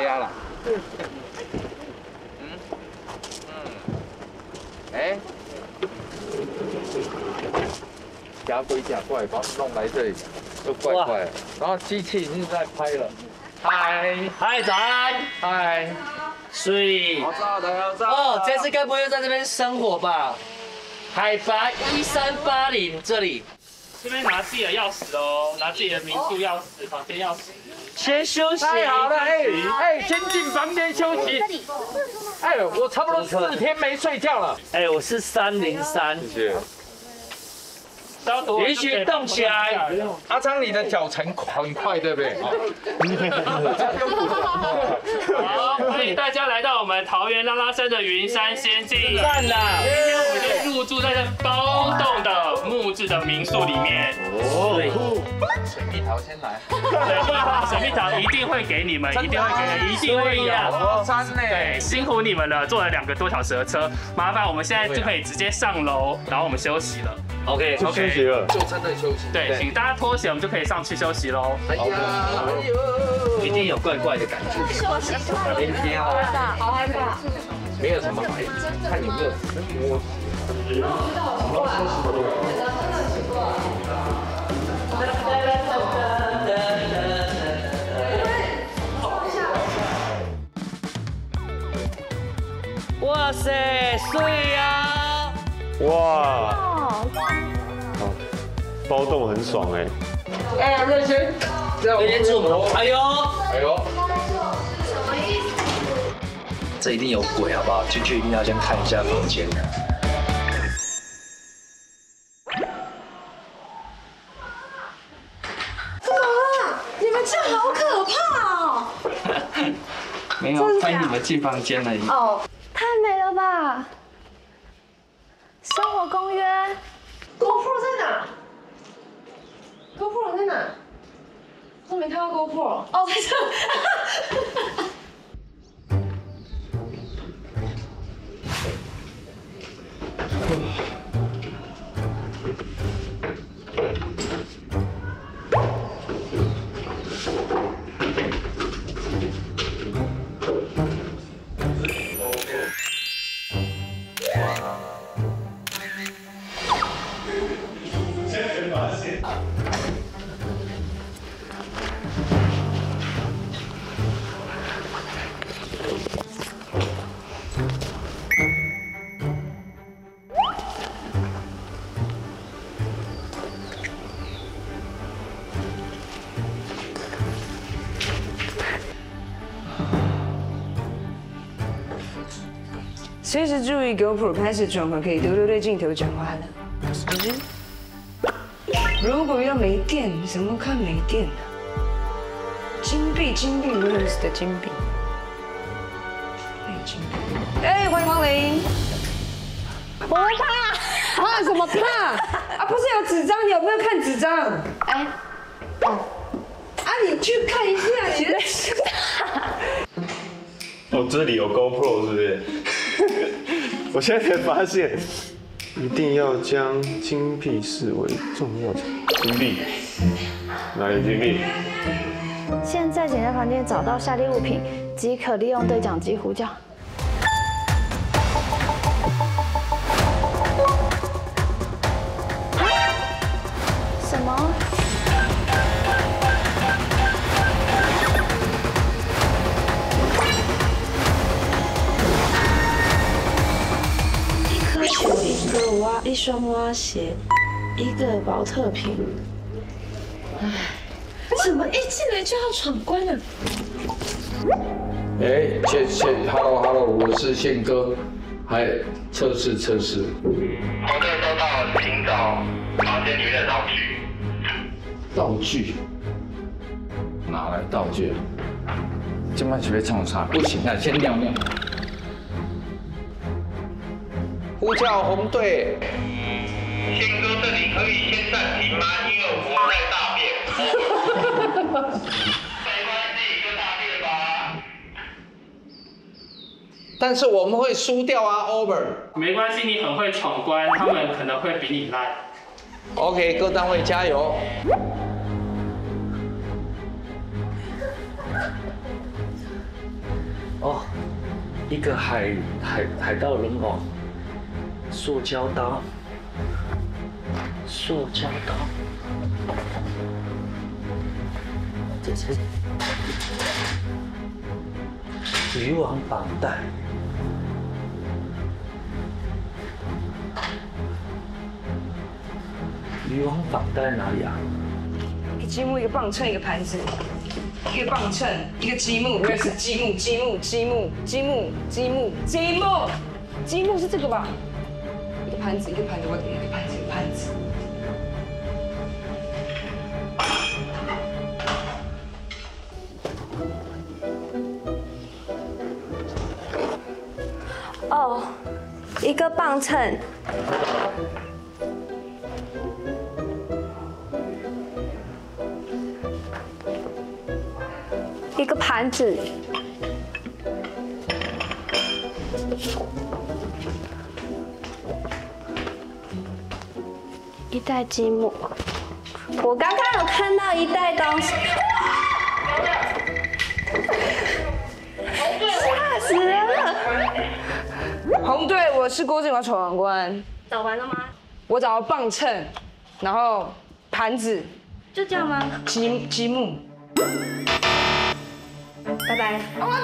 啊啦。哎，夹鬼夹怪，把我们弄来这里，就怪怪的。然后机器已经在拍了。嗨， 早安， 嗨， 水。 好照的，好照。 哦，这次该不会又在这边生活吧？海拔1380这里。 这边拿自己的钥匙哦，拿自己的民宿钥匙、房间钥匙。 先休息。 太好了，先进房间休息。哎，我差不多4天没睡觉了。 哎，我是303。 谢谢。 允许动起来。 阿昌，你的脚程很快，对不对？ 好，欢迎大家来到我们桃园拉拉山的云山仙境。 赞啦！ 今天我们就入住在这包栋的木质的民宿里面。 哦， 水蜜桃先来。 水蜜桃一定会给你们，一定会给你们，一定会有。 山呢？ 对，辛苦你们了，坐了2个多小时的车，麻烦我们现在就可以直接上楼，然后我们休息了。 OK， 就真的休息。 对，请大家脱鞋，我们就可以上去休息喽。 哎呀，哎呦， 一定有怪怪的感觉。 休息，好害怕， 没有什么牌子，看有没有摸。 哇塞，睡呀！ 哇，包栋很爽哎。 哎，瑞轩， 有点住门。哎呦， 哎呦， 这一定有鬼，好不好？进去一定要先看一下房间。 你们这好可怕哦！ 没有，欢迎你们进房间而已。 哦，太美了吧！生活公约 ，GoPro 在哪 ？GoPro 在哪？都没看到 GoPro。哦，在这。 随时注意 GoPro 拍摄状况，可以多多对镜头讲话了。如果要没电，怎么看没电呢？金币 Rose 的金币。金币。哎，欢迎光临。 我会怕， 怕什么怕？啊，不是有纸张，你有没有看纸张？ 哎， 啊，你去看一下，你在哦，这里有 GoPro 是不是？我现在才发现，一定要将金币视为重要的金币。哪里金币？ 现在请在房间找到下列物品，即可利用对讲机呼叫。什么？ 一双蛙鞋，一个保特瓶。唉，怎么一进来就要闯关啊？ 哎，Hello， 我是宪哥，还测试。 同队收到，请找房间里面的道具。 道具？哪来道具？今晚准备唱啥？不行啊，先尿尿。呼叫红队。 宪哥，这里可以先暂停吗？因为我在大便。没关系，就大便吧。 但是我们会输掉啊 ，Over。 没关系，你很会闯关，他们可能会比你烂。 OK， 各单位加油。 一个海盗人偶，塑胶刀，这是渔网绑带。渔网绑带哪里啊？ 一个积木，一个磅秤，一个盘子，一个磅秤，一个积木，那是积木是这个吧？一个盘子，我给一个盘子，一个盘子。 哦，一个磅秤。一个盘子，一袋积木。我刚刚有看到一袋东西，吓死人了！ 红队，我是郭靖华闯王关。 找完了吗？ 我找到磅秤，然后盘子， 就这样吗？ 积木。 拜拜。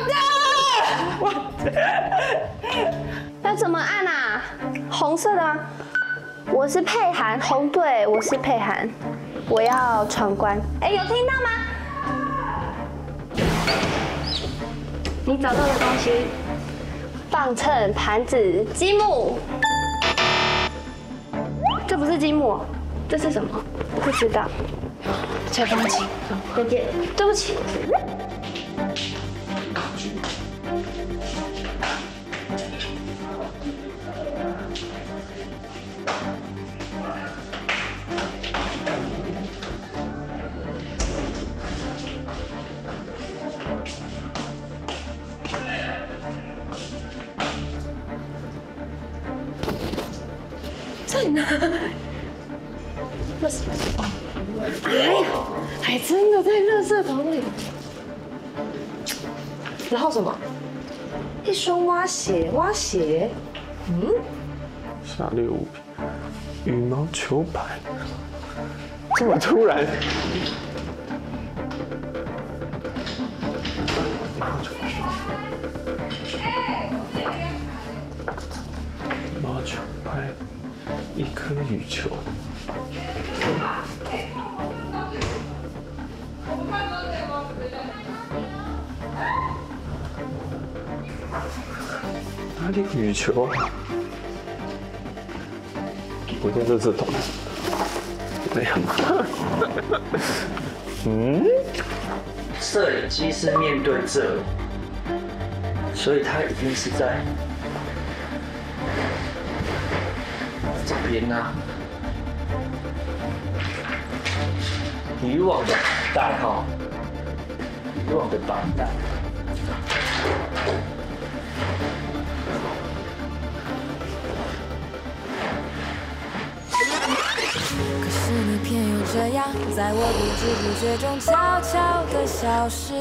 要怎么按啊？红色的吗？我是佩涵，红队，我是佩涵，我要闯关。哎，有听到吗？你找到的东西，磅秤、盘子、积木。这不是积木，这是什么？不知道。吹风机。再见。对不起。在哪？哎呀，还真的在垃圾桶里。 然后什么？一双蛙鞋， 下列物品：羽毛球拍。这么突然？羽毛球拍，一颗羽球。哪里有羽球啊？我在垃圾桶。没有。 摄影机是面对这里，所以它一定是在这边啊。渔网的绑带哈，渔网的绑带。 可是你偏又这样，在我不知不觉中悄悄地消失。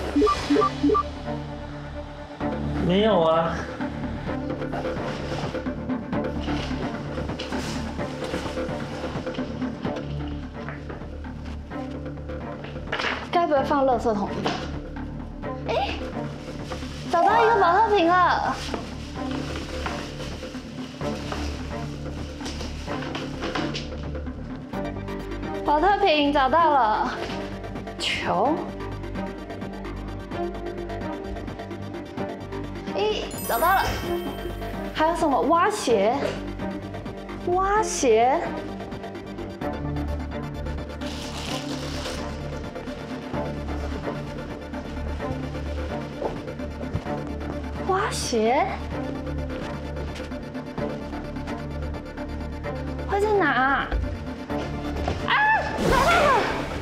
没有啊。 该不会放垃圾桶里吧？哎，找到一个保特瓶了。保特瓶找到了，球。咦，找到了。还有什么？蛙鞋。蛙鞋。蛙鞋。会在哪啊？找到了！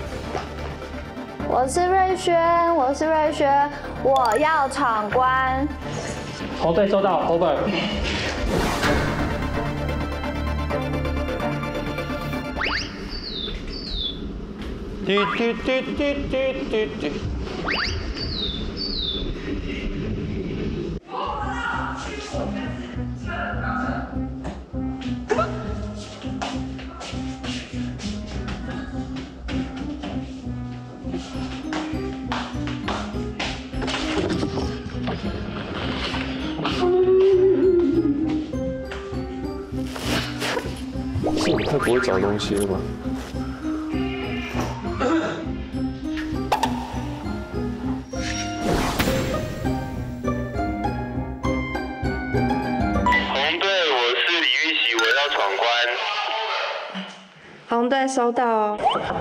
我是瑞轩，我要闯关。 红队收到，红队。 嘟嘟嘟嘟嘟嘟嘟。 不会找东西了吧？ 红队，我是李玉玺，我要闯关。 红队收到哦。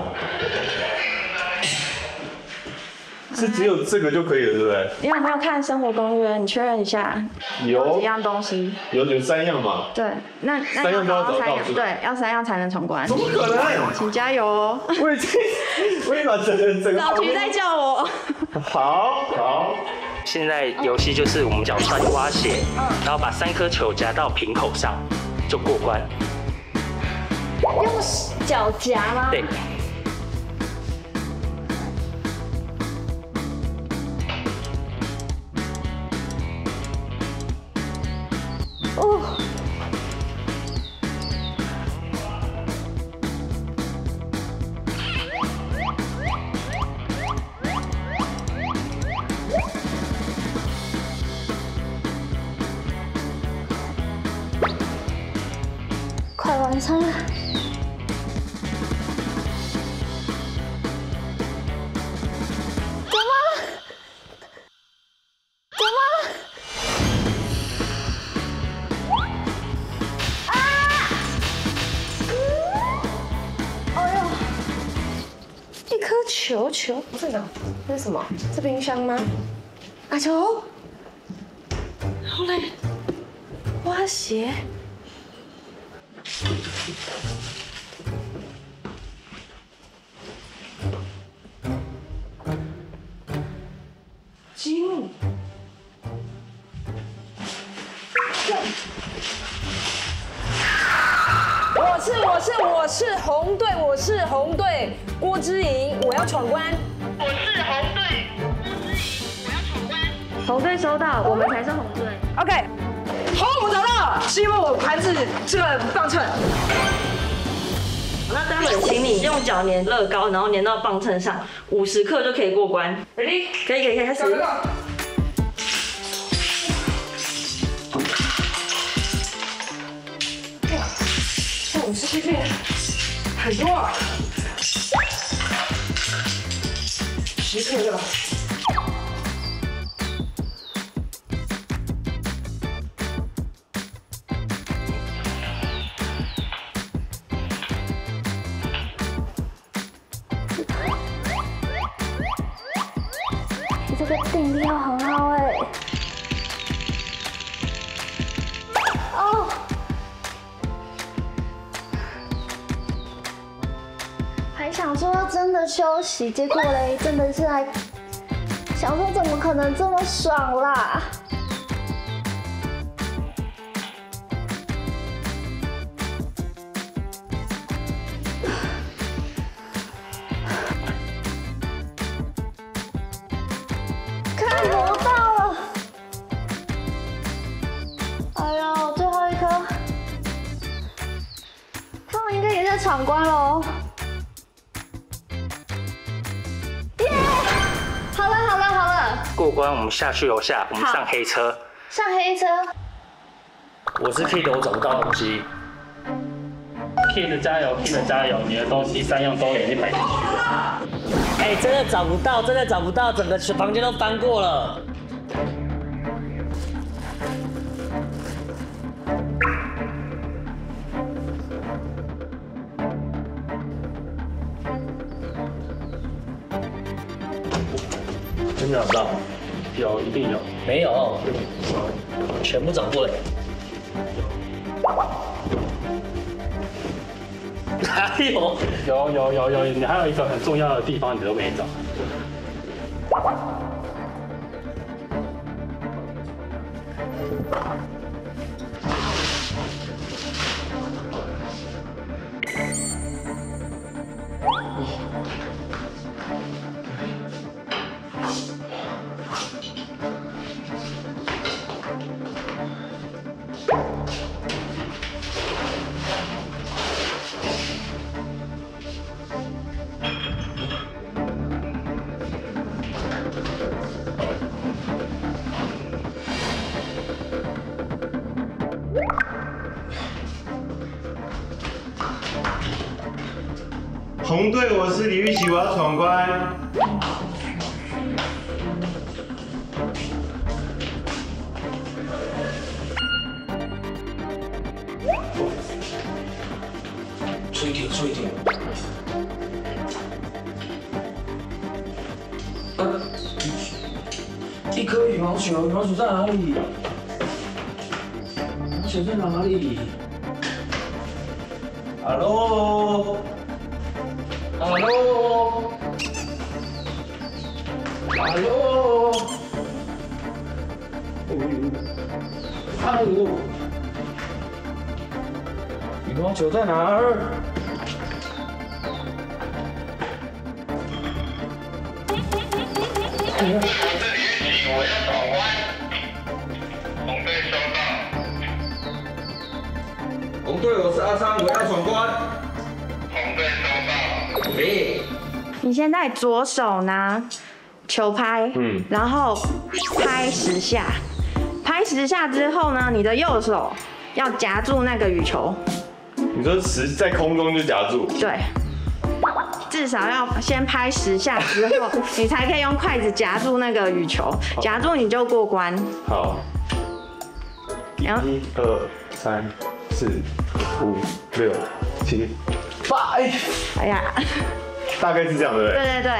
是只有这个就可以了，对不对？ 你有没有看生活公约？你确认一下。 有几样东西？ 有3样嘛？ 对，那 3样都要找到是吧？ 对，要3样才能闯关。 怎么可能？ 请加油哦！ 我已经把整个老徐在叫我。 好。 现在游戏就是我们脚穿蛙鞋，然后把3颗球夹到瓶口上，就过关。 用脚夹吗？ 对。 哦。快完成了。 球，这个这是什么？是冰箱吗？啊球，然后嘞，蛙鞋，积木，我是红队，我是红队，郭之莹，我要闯关。 我是红队，郭之莹，我要闯关。 红队收到，我们才是红队。OK， 好，我们找到积木、盘子、这个磅秤。 那待会请你用脚粘乐高，然后粘到磅秤上，50克就可以过关。 Ready？ 可以，开始。 50 cc， 很多啊，10克对吧？ 你这个定力要很好哎。哦。还想说真的休息，结果嘞，真的是来想说怎么可能这么爽啦？看不到了！哎呦，最后一颗，他们应该也在闯关喽。 过关，我们下去楼下，我们上黑车。 上黑车。 我是 Kid， 我找不到东西。 Kid 加油 ，Kid 加油，你的东西3样都已经摆进去了。 哎，真的找不到，整个房间都翻过了。 真的找不到？有，一定有。 没有，全部找过了。还有？有，你还有一个很重要的地方你都没找。 队，我是李玉玺，我要闯关。 注意点，注意点。一颗羽毛球，羽毛球在哪里？羽毛球在哪里 ？Hello，Hello，Hello，羽毛球在哪儿？ 我要闯关，红队收到。 红队，我是阿昌，我要闯关。 红队收到。 可以。 你现在左手拿球拍，然后拍10下，拍10下之后呢，你的右手要夹住那个羽球。 你说在空中就夹住？ 对。至少要先拍10下之后，你才可以用筷子夹住那个羽球，夹住你就过关。 好。1、2、3、4、5、6、7、8。 哎呀， 大概是这样，对不对？ 对对对。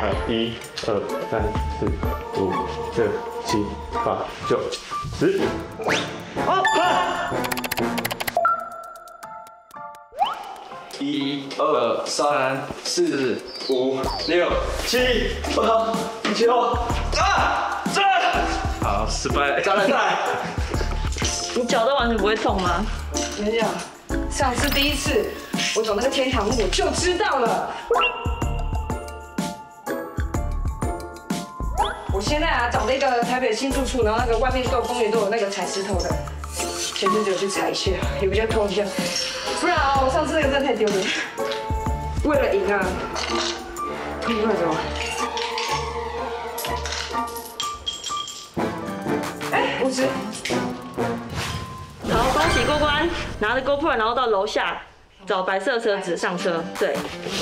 1、2、3、4、5、6、7、8、9、10。 哦。 1、2、3、4、5、6、7、8、9啊！这好失败，再来。 你脚都完全不会痛吗？ 没有，上次第一次我走那个天堂路我就知道了。我现在啊找了一个台北新住处，然后那个外面都有公园都有那个踩石头的，前阵子有去踩一下，也比较痛一下。不然啊，我上次那个真的太丢脸。为了赢啊，你快走。哎，50。 好，恭喜过关，拿着 GoPro 然后到楼下找白色车子上车。对。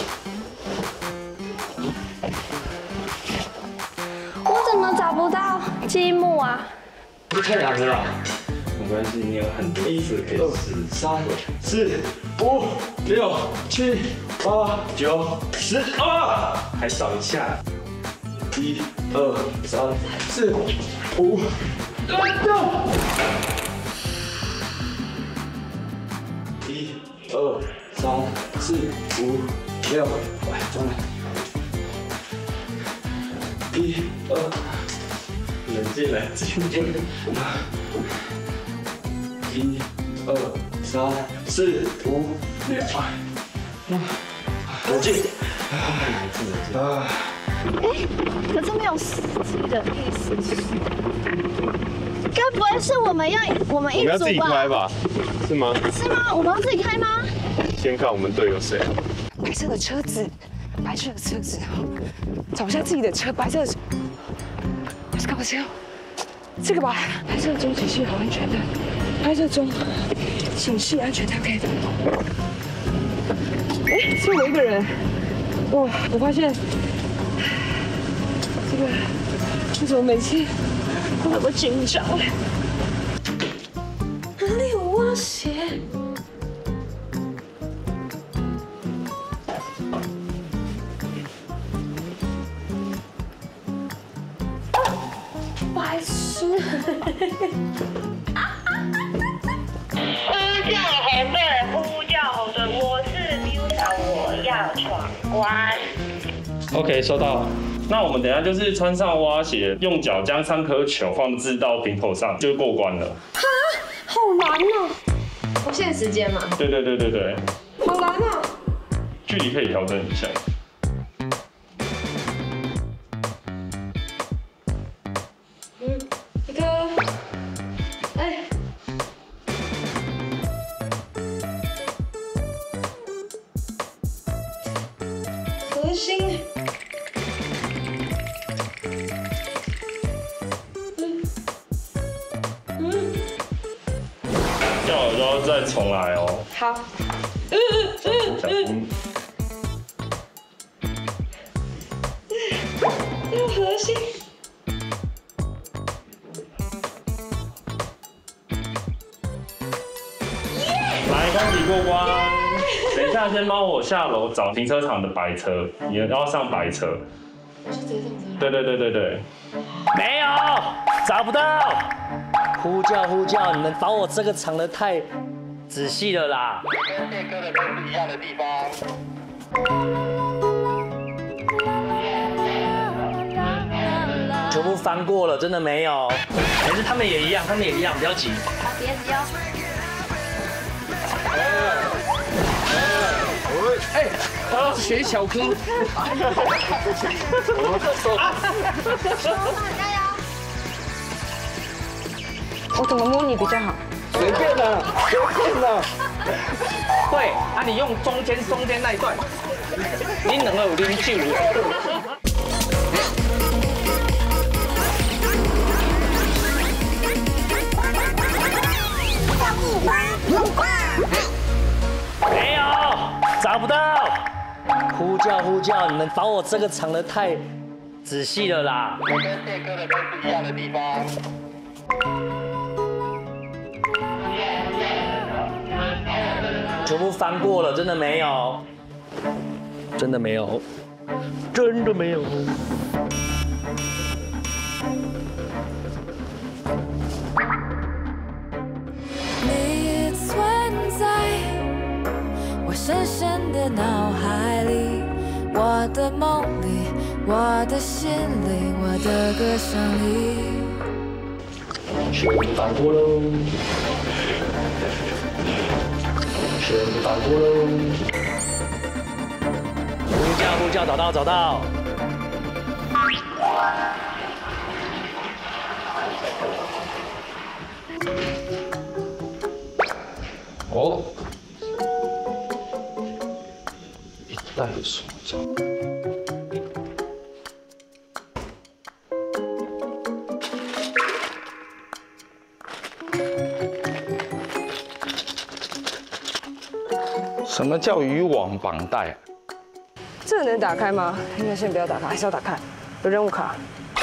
我怎么找不到积木啊？ 这太难了。没关系，你有很多次可以试。3、4、5、6、7、8、9、10啊，还少一下。1、2、3、4、5、6。1、2、3、4、5、6，来，中了。1、2，冷静冷静。1、2、3、4、5、6，冷静。啊。 可是没有死的意思。该不会是我们一组吧？ 我们要自己开吧？是吗？ 是吗？我们要自己开吗？ 先看我们队友谁。 白色的车子，白色的车子，找一下自己的车，白色的。Let's go， Let's go。这个吧，白色中显示好安全的，白色中显示安全的 OK 的。哎，只有我一个人。哇，我发现这个为什么每次我那么紧张？哪里有蛙鞋？白痴！ 呼叫红队，呼叫红队，我是 Miusa， 我要闯关。 OK， 收到。那我们等一下就是穿上蛙鞋，用脚将3颗球放置到瓶口上，就过关了。 哈，好难哦！不限时间嘛？ 对对对对对。 好难哦！ 距离可以调整一下。 一个，哎，核心。 掉了就要再重来哦。 好。 要核心。 来，恭喜过关。等一下，先帮我下楼找停车场的白车，你要上白车。 我就直接上车。 对。 没有，找不到。呼叫，你们把我这个藏得太仔细了啦。 跟谢哥的都是一样的地方。 全部翻过了，真的没有。可是他们也一样，不要急。 把碟子腰。 哎，他学小哥。 我怎么摸你比较好？ 随便的。 对，啊，你用中间那一段，你两个有啉酒。没有，找不到。呼叫，你们把我这个藏得太仔细了啦。 跟谢哥的都是一样的地方。 全部翻过了，真的没有。 你存在我深深的脑海里，我的梦里，我的心里，我的歌声里。 全翻过喽，全翻过喽。呼叫，找到。 哦，一袋手杖。什么叫渔网绑带？ 这个能打开吗？应该先不要打开，还是要打开？有任务卡。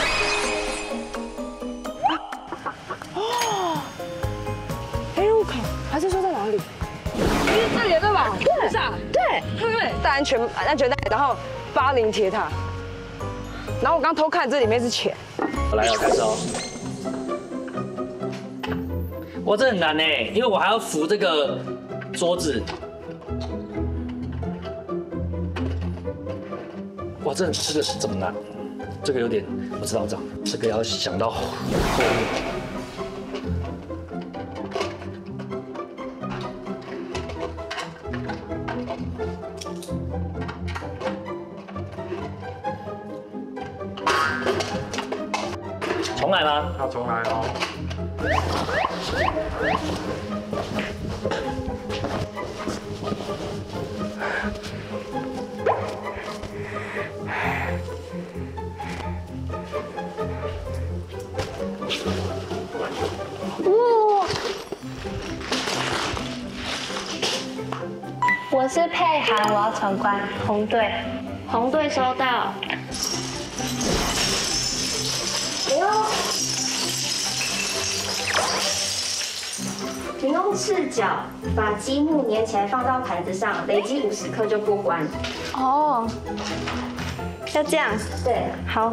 哦，任务卡，还是说在哪里？是这里对吧？对，是啊，对，戴安全带，然后80铁塔。然后我刚偷看，这里面是钱。 来了，开始哦。哇，这很难呢，因为我还要扶这个桌子。哇，这个是怎么难？这个有点，我知道，这个要想到后面。重来吗？ 要重来哦。 我是佩涵，我要闯关。红队收到。哎呦！你用赤脚把积木粘起来放到盘子上，累积50颗就过关。哦，要这样？对，好。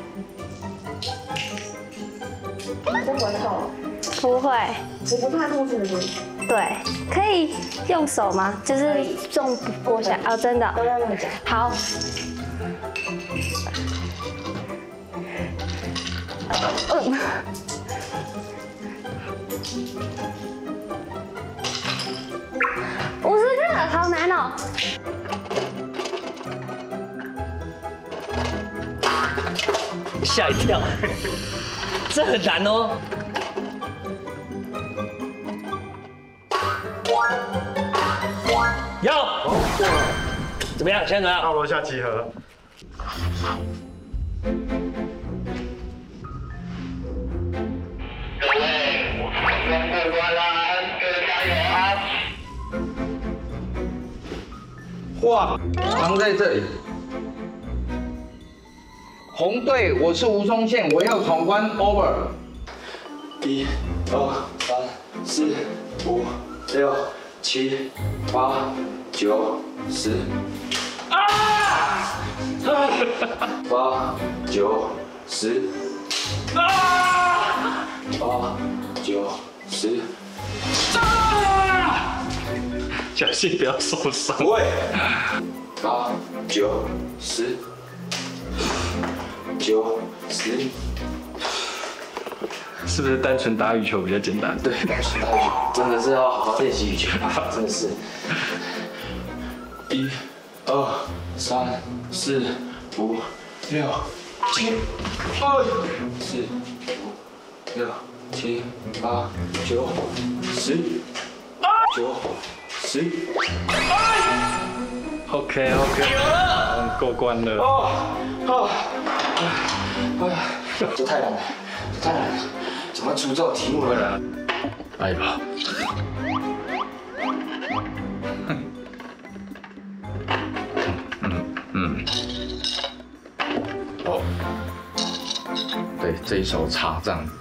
这会痛？不会。你不怕痛是不是？对，可以用手吗？就是重拨下哦，真的。都要用脚。好。50个，好难哦。 吓一跳，这很难哦。有，过了。怎么样？现在怎么样？ 到楼下集合。 各位，我们过关啦，各位加油啊！ 哇，藏在这里。 红队，我是吴宗宪，我要闯关 over。 1、2、3、4、5、6、7、8、9、10。8、9、10。8、9、10。 小心不要受伤。 不会。8、9、10。9、10。 是不是单纯打羽球比较简单？ 对，单纯打羽球真的是要好好练习羽球，真的是。1、2、3、4、5、6、7、8、4、5、6、7、8、9、10、9、10。 OK， 过关了。 这太难了，太难了，怎么出这种题目了？ 来吧。 哦，对，这一手插这样。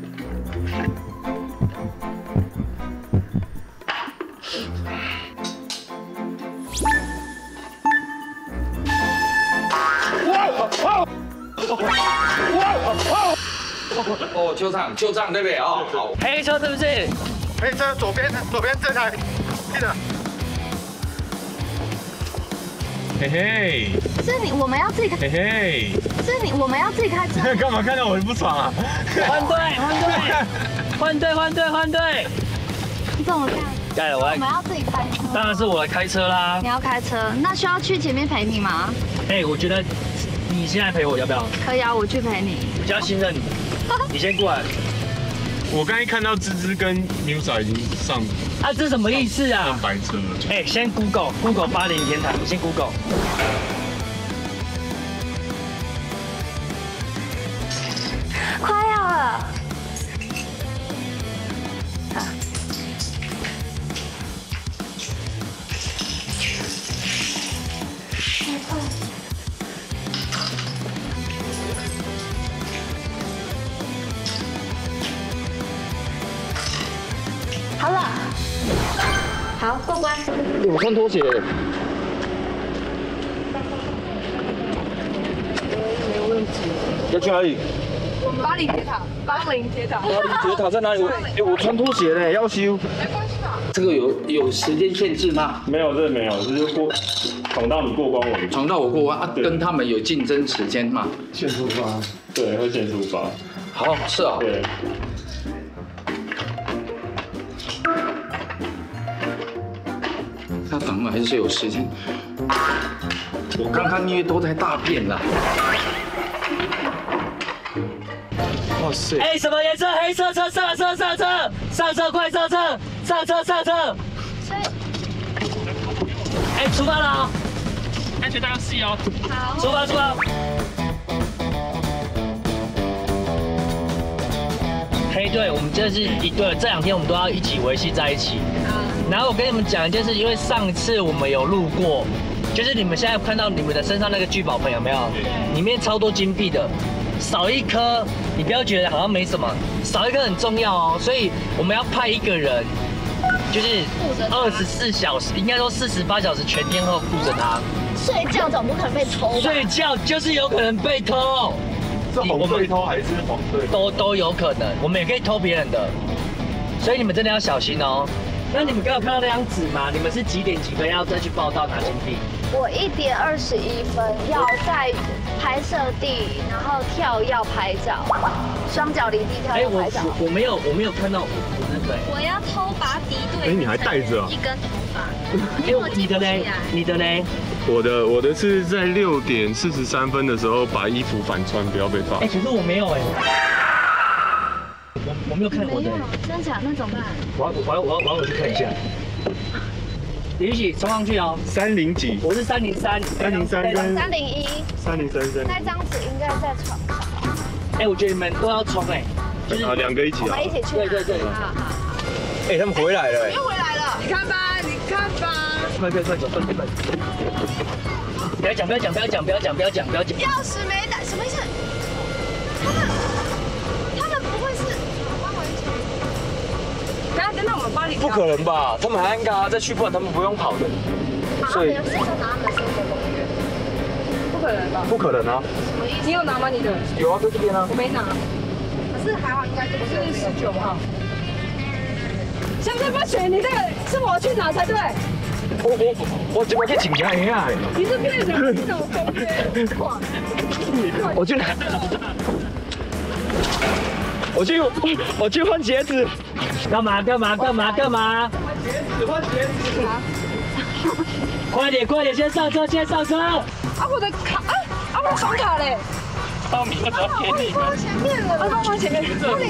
哦，就这样，对不对？哦，好。 黑车是不是？ 黑车左边这台，记得。 嘿嘿， 是你，我们要自己开。 嘿嘿， 是你，我们要自己开车。 干嘛看到我不爽啊？ 换队！ 你怎么看？ 盖了， 我们要自己开车。 当然是我来开车啦。 你要开车，那需要去前面陪你吗？ 我觉得你现在陪我要不要？ 可以啊，我去陪你。 比较信任你，你先过来。 我刚才看到芝芝跟 Musa 已经上。 这什么意思啊？ 上白车了。 先 Google 巴黎天堂，你先 Google。 快要了。好了，好过关。 我穿拖鞋。 没问题。 要去哪里？ 巴黎铁塔。巴黎铁塔在哪里？我穿拖鞋嘞，要修。 没关系吧？ 这个有时间限制吗？ 没有，这没有，就是闯到你过关为止。 闯到我过关跟他们有竞争时间嘛？ 限出发。 对，会限出发。 好，是啊。 对。 那当然还是有时间。我刚刚因为都在大便啦。 哇塞！ 什么颜色？黑色车，上车，快上车！出发了哦！安全带要系哦。好。出发！黑队，我们这是一队，这2天我们都要一起维系在一起。然后我跟你们讲一件事，因为上次我们有路过，就是你们现在看到你们的身上那个聚宝盆有没有？里面超多金币的，少一颗你不要觉得好像没什么，少一颗很重要哦。所以我们要派一个人，就是24小时，应该说48小时全天候顾着他。 睡觉总不可能被偷吧？ 睡觉就是有可能被偷。 是红队偷还是黄队？ 都有可能，我们也可以偷别人的，所以你们真的要小心哦。那你们刚刚看到那张纸吗？你们是几点几分要再去报到拿金币？ 我1点21分要在拍摄地，然后跳要拍照，双脚离地跳要拍照。 我没有看到我那个。 我要偷拔敌对。 你还带着啊？ 一根头发。 你的呢？ 我的是在6点43分的时候把衣服反穿，不要被发。 可是我没有我没有看我的。 真假？那怎么办？ 我要去看一下。李玉玺冲上去哦。 30几？ 我是303。 303跟 301。 303。 那张纸应该在床上。 我觉得你们都要冲就是 2个一起。 我们一起去。 对。 好。 他们回来了。 又回来了，你看吧。 快走！ 不要讲， 钥匙没带，什么意思？他们不会是帮我一起？ 等到我们帮你。 不可能吧？他们还应该再去，不然他们不用跑的。 所以身上拿他们的生活公约。 不可能吧？ 不可能啊！ 什么意思？ 你有拿吗？你的？ 有啊，在这边啊。 我没拿。 可是还好，应该这个是 19号。现在不行，你这个是我去拿才对。 我怎么可以请假一下？ 你是骗人，你懂公约？ 我去换鞋子。 干嘛？ 换鞋子。 快点，先上车。 啊，我的卡，我的房卡嘞。 报名的时候给你。 放前面了，放前面。这里。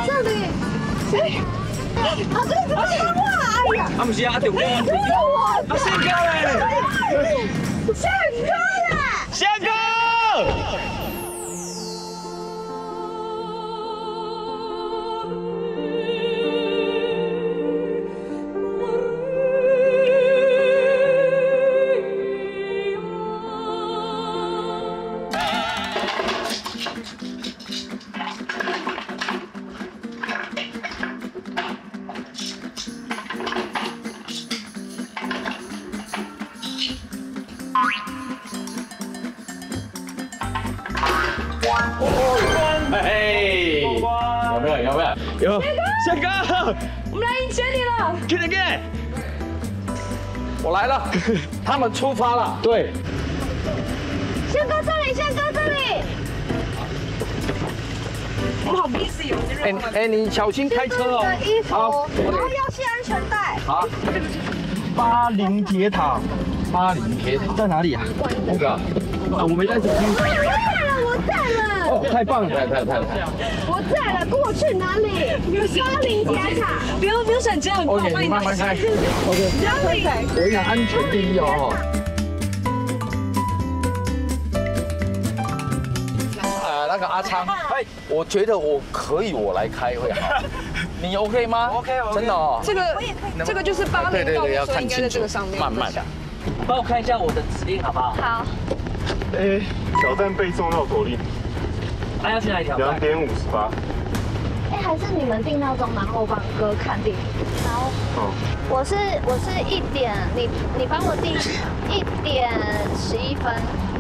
啊，这个怎么讲话？哎呀！ 不是啊，对我。 不是我。 宪哥嘞！ 宪哥！ 有，宪哥， 我们来迎接你了。 King， 我来了，他们出发了。对。 宪哥这里。 我们好 busy 哦。 哎，你小心开车哦。 衣服，然后要系安全带。 好。巴林铁塔在哪里啊？那个啊，我没带手机。 我带了。 哦，太棒了，太棒了。 我在了，过去哪里？巴林铁塔。 不用省钱，很棒。 OK， 你慢慢开。OK。我跟你讲，安全第一哦。那个阿昌，我觉得我可以，我来开会好。你 OK 吗 ？OK。 真的哦。 这个就是巴林道路， 要看清楚，慢慢。 帮我看一下我的指令好不好？ 好。 挑战背诵绕口令。 要去哪里挑战？2:58。 还是你们定闹钟，然后帮哥看地图。然后，我是1点，你帮我定1点11分。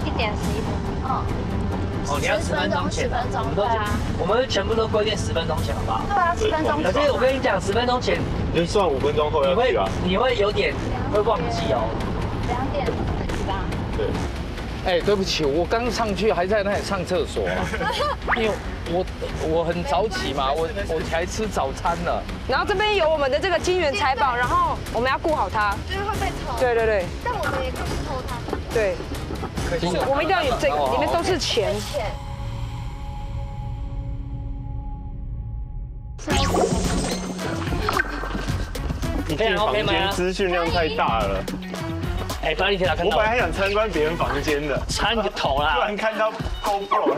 哦，你要10分钟前。 对啊。 我们全部都规定10分钟前，好不好？ 对啊，10分钟前。 可是我跟你讲，10分钟前， 你算5分钟后要去啊。 你会有点会忘记哦。 2点18。 对。 哎，对不起，我刚上去还在那里上厕所啊，因为我很早起嘛，我才吃早餐了。 然后这边有我们的这个金元财宝，然后我们要顾好它， 就是会被偷。 对。 但我们也可以偷它。 对。我们一定要有这个，里面都是钱。 你这样 OK 吗？ 资讯量太大了。 哎，巴黎铁塔看到。 我本来还想参观别人房间的， 参你个头啦！ 突然看到 GoPro，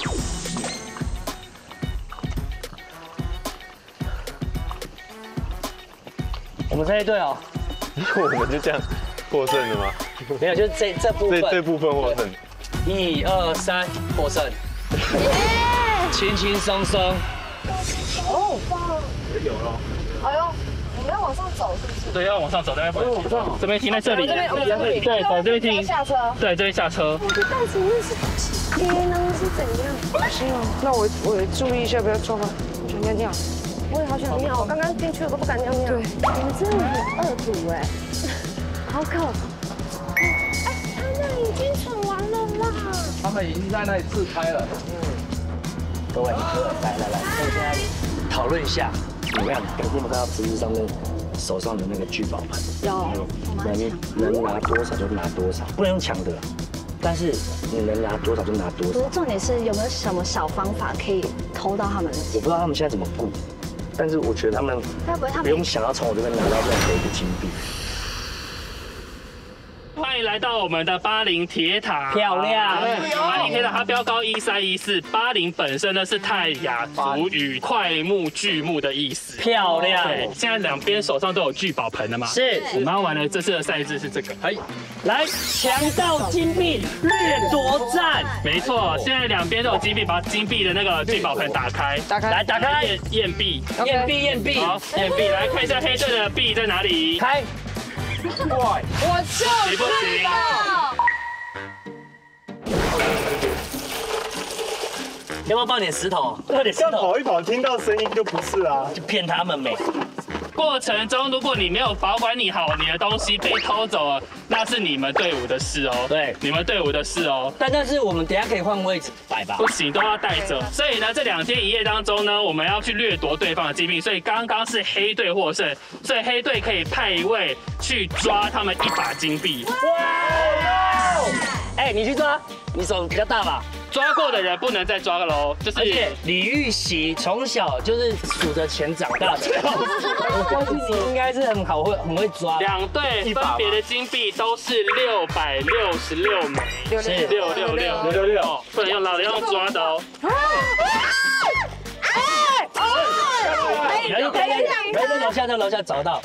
我们这一队哦。 我们就这样获胜了吗？ 没有，就是这部分。 这部分获胜。 1、2、3，获胜。轻轻松松。 哦，棒了。有了。哎呦，我们要往上走是不是？ 对，要往上走，这边不能停，这边停在这里。对，走这边停。 下车。 对，这边下车。 我的袋子里面是贴呢，是怎样？ 不行哦，那我注意一下，不要撞到。我想尿尿。 我也好想尿，我刚刚进去我都不敢尿尿。对，你们真的很恶毒哎，好可怕。他们已经闯完了啦。 他们已经在那里自拍了。 各位，来，我们现在讨论一下，你们有没有看到纸上面手上的那个聚宝盆？ 有。 能拿多少就拿多少，不能用抢的。但是你能拿多少就拿多少。 重点是有没有什么小方法可以偷到他们的钱？ 我不知道他们现在怎么顾，但是我觉得他们不用想要从我这边拿到任何一个金币。 欢迎来到我们的80铁塔， 漂亮。 80铁塔它标高1314，80本身呢是泰雅族语快木巨木的意思， 漂亮。 对，现在两边手上都有聚宝盆了嘛？ 是。 我们要玩的这次的赛制是这个， 来强盗金币掠夺战。 没错，现在两边都有金币，把金币的那个聚宝盆打开， 来打开， 验币， 验币， 好，验币，来看一下黑队的币在哪里？ 开。 我就知道。 要不要放点石头？ 那你这样跑一跑，听到声音就不是啊， 就骗他们没。 过程中，如果你没有保管你好，你的东西被偷走了，那是你们队伍的事哦。 对， 你们队伍的事哦。 但是我们等下可以换位置摆吧？ 不行，都要带着。所以呢，这2天1夜当中呢，我们要去掠夺对方的金币。所以刚刚是黑队获胜，所以黑队可以派一位去抓他们1把金币。哇！ 哎，你去抓，你手比较大吧？ 抓过的人不能再抓了喽，就是李玉玺从小就是数着钱长大的，我相信你应该是很会抓。 2队分别的金币都是666枚，是666，不能用老的，用抓的哦。 来在楼下找到。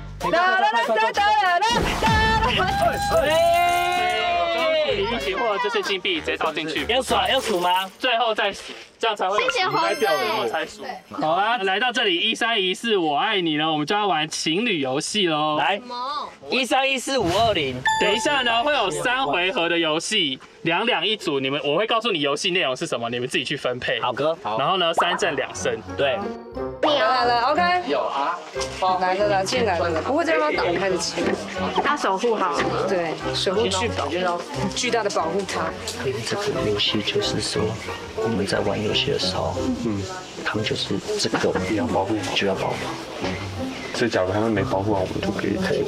李玉玺获得这些金币，直接倒进去。 要数吗？ 最后再数，这样才会有该掉的我才数。好啊，来到这里1314我爱你呢，我们就要玩情侣游戏喽。 来，1314520。 等一下呢，会有3回合的游戏，2两一组。我会告诉你游戏内容是什么，你们自己去分配。 好哥，好。 然后呢，3战2胜。对。 来了 ，OK。 有啊。 来了，进来了。不会再让他打开的机会。 他守护好。 对，守护去保，巨大的保护他。 这个游戏就是说，我们在玩游戏的时候，他们就是这个要保护，就要保护。 所以假如他们没保护好，我们就可以给。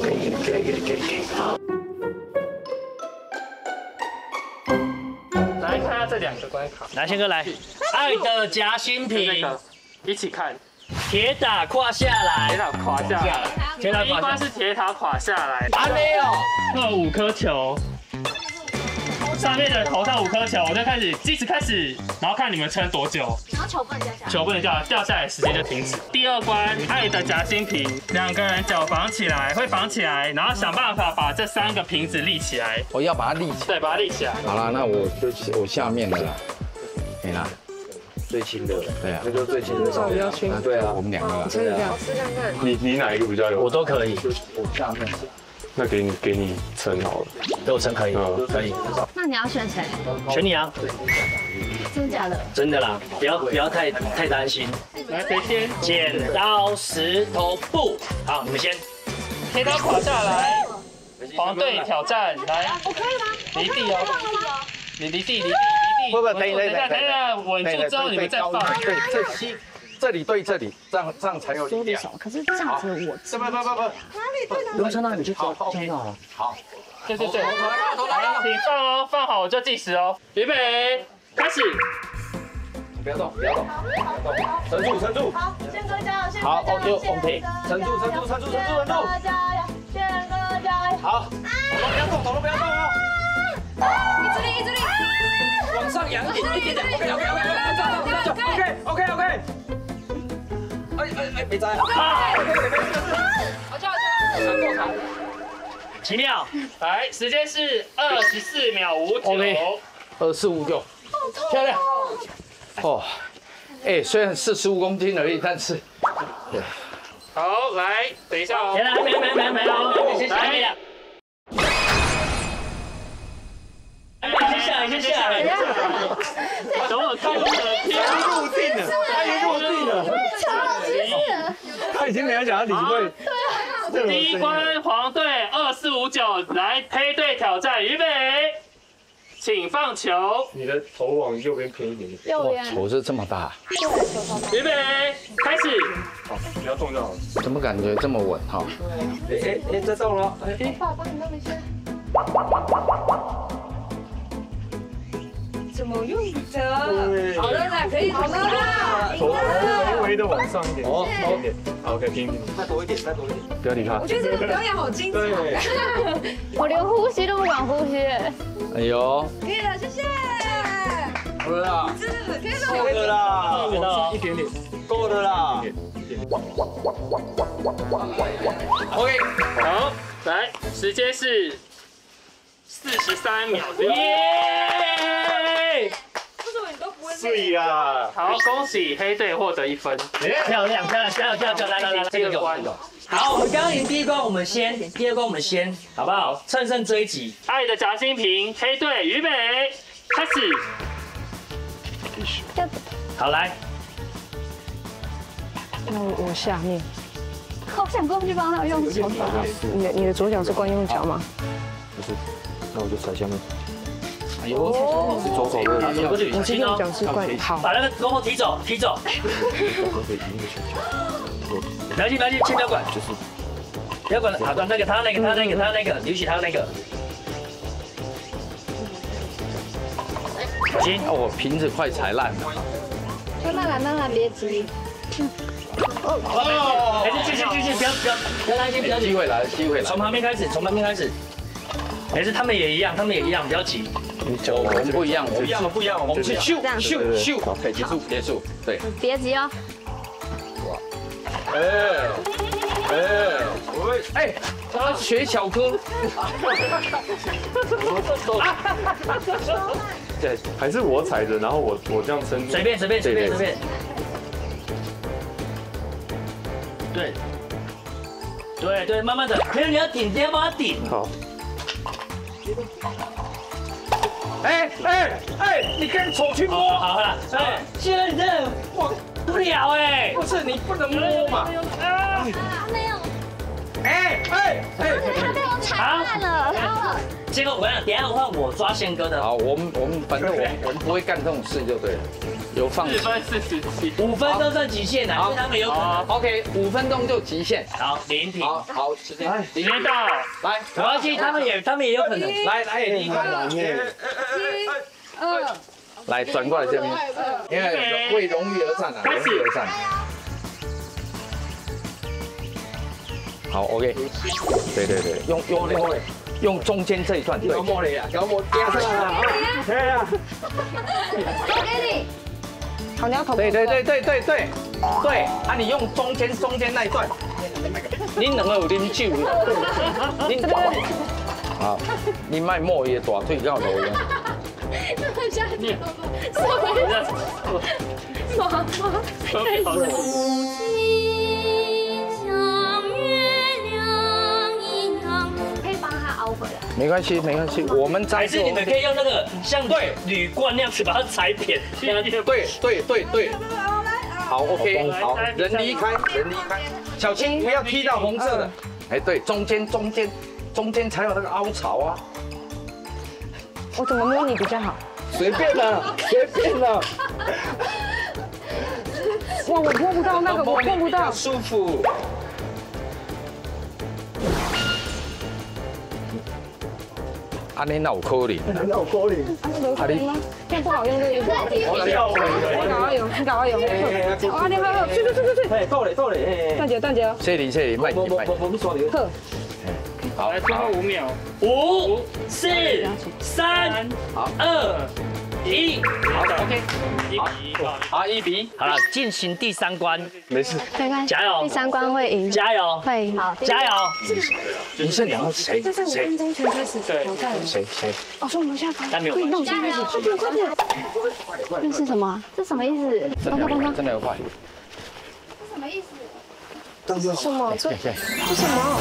来看下这2个关卡。 来，宪哥来，爱的夹心饼， 一起看。 铁打垮下来， 铁塔垮下来，第一关是铁塔垮下来， 没有， 会有5颗球，上面的投上5颗球，我就开始计时开始，然后看你们撑多久， 然后球不能掉下来， 球不能掉下来，时间就停止。第2关爱的夹心瓶，2个人脚绑起来，会绑起来，然后想办法把这3个瓶子立起来。 我要把它立起来， 对，把它立起来。 好了，那我下面的啦，没啦。 最轻的， 对啊， 那就是最轻的。 比较轻。 对啊， 我们2个啦。 真的这样，试看看。 你哪一个比较有？ 我都可以。 我下面。 那给你撑好了。 给我撑可以，可以。 那你要选谁？ 选你啊！ 真的假的？ 真的啦，不要太担心。 来，谁先？ 剪刀石头布。好，你们先。 铁塔垮下来，黄队挑战，来。 我可以吗？ 离地哦。你离地。 不，等一下， 稳住之后你们再放。 对，这里对这里，这样才有力量。 可是这样子我。 不，哪里对哪里？ 不用撑到你就好了。 好。 对。请放哦，放好我就计时哦。预备，开始。 不要动。撑住。 好，宪哥加油， 好 ，OK。 撑住。 宪哥加油， 好，头都不要动哦。 意志力， 往上扬一点。OK。哎，没摘。 7秒， 来，时间是24秒59。 2459，漂亮。哦，虽然45公斤而已，但是，对。 好，来，等一下哦。 没哦，来。先下来。 等我看我的天， 他已经入定了，他已经没有想要理会。 第1关黄队2459，来黑队挑战，预备，请放球。 你的头往右边偏一点。 右边。 球是这么大。 预备，开始。 好，不要动就好了。 怎么感觉这么稳哈？ 在动了。 爸，帮你弄一下。怎么用的？好了啦，可以了啦。 推的往上一点。 哦， 一点。OK， 停。 再多一点，再多一点。 不要理他。 我觉得这个表演好精彩。 我连呼吸都不敢呼吸。 哎呦， 可以了，谢谢。 好了啦， 真的很可以了。 够了啦， 一点点。 够了啦。OK， 好，来，时间是43秒。耶！ 为什么你都不会对呀。 好，恭喜黑队获得1分。 漂亮，来，这个有。好，我们刚刚赢第一关，我们先；第二关我们先，好不好？乘胜追击。 爱的夹心饼，黑队预备，开始。 好，来。 那我下面。 好想过去帮他用手。 你的左脚是惯用脚吗？ 不是，那我就踩下面。 哎呦， 是左手的。 走过去， 我是右脚是惯用。好。 把那个萝卜提走。没关系，先不要管。就是。不要管了，好，他那个，刘许他那个。小心， 我瓶子快踩烂了。 慢慢，别急。 还是继续，不要担心，不要急。 机会来了。 从旁边开始。没事，他们也一样，不要急。 我们不一样， 不一样，我们是咻， 好，可以结束，对。 别急哦。 他学小哥。 对，还是我踩着，然后我这样撑。 随便。对，慢慢的，没有你要顶，你要帮他顶。 好。 你跟丑去摸。 好了，现在你真的不了哎。 不是你不能摸嘛。 没有。 他被我踩烂了。 结果我跟你讲，等一下换我抓宪哥的。 好，我们反正我们不会干这种事就对了。有放 4分47。 5分钟算极限啊，因为他们有可能。 OK， 5分钟就极限。 好，连停。 好，时间到。 来， 没关系，他们也有可能。 来，离开。来，转过来这边，因为为荣誉而战啊，荣誉而战。好 ，OK。对，用中间这一段。对。 摸你啊，给我摸掉上来啊！ 可以啊。 我给你。 好，你要投。 对，啊，你用中间那一段。你两个有啉酒，你好，你卖摸伊的大腿到路样。 可以帮他凹回来。 没关系，我们还是你们可以用那个像铝罐那样去把它踩扁。 对。好 ，OK， 好，人离开，小心不要踢到红色的。对，中间才有那个凹槽啊。 我怎么摸你比较好？ 随便啦。 哇，我摸不到那个，我碰不到。 舒服。安尼哪有可能？ 啊你这样不好用这个。你搞我用。啊，你好，去。 到了。 蛋姐。 这里，慢点。 呵。 好，来最后5秒。 5、4、3、2、1。 好 ，OK。 好 ，1比。 好了，进行第3关。 没事。 没关系。 加油。 第3关会赢。 加油。 会。好， 加油。 你是两个谁？ 在5分钟前开始挑战。 谁？ 哦，说我们下班。 但没有关系。 那我现在开始。快点。 这是什么？这什么意思？ 真的有快。 这什么意思？ 什么？这什么？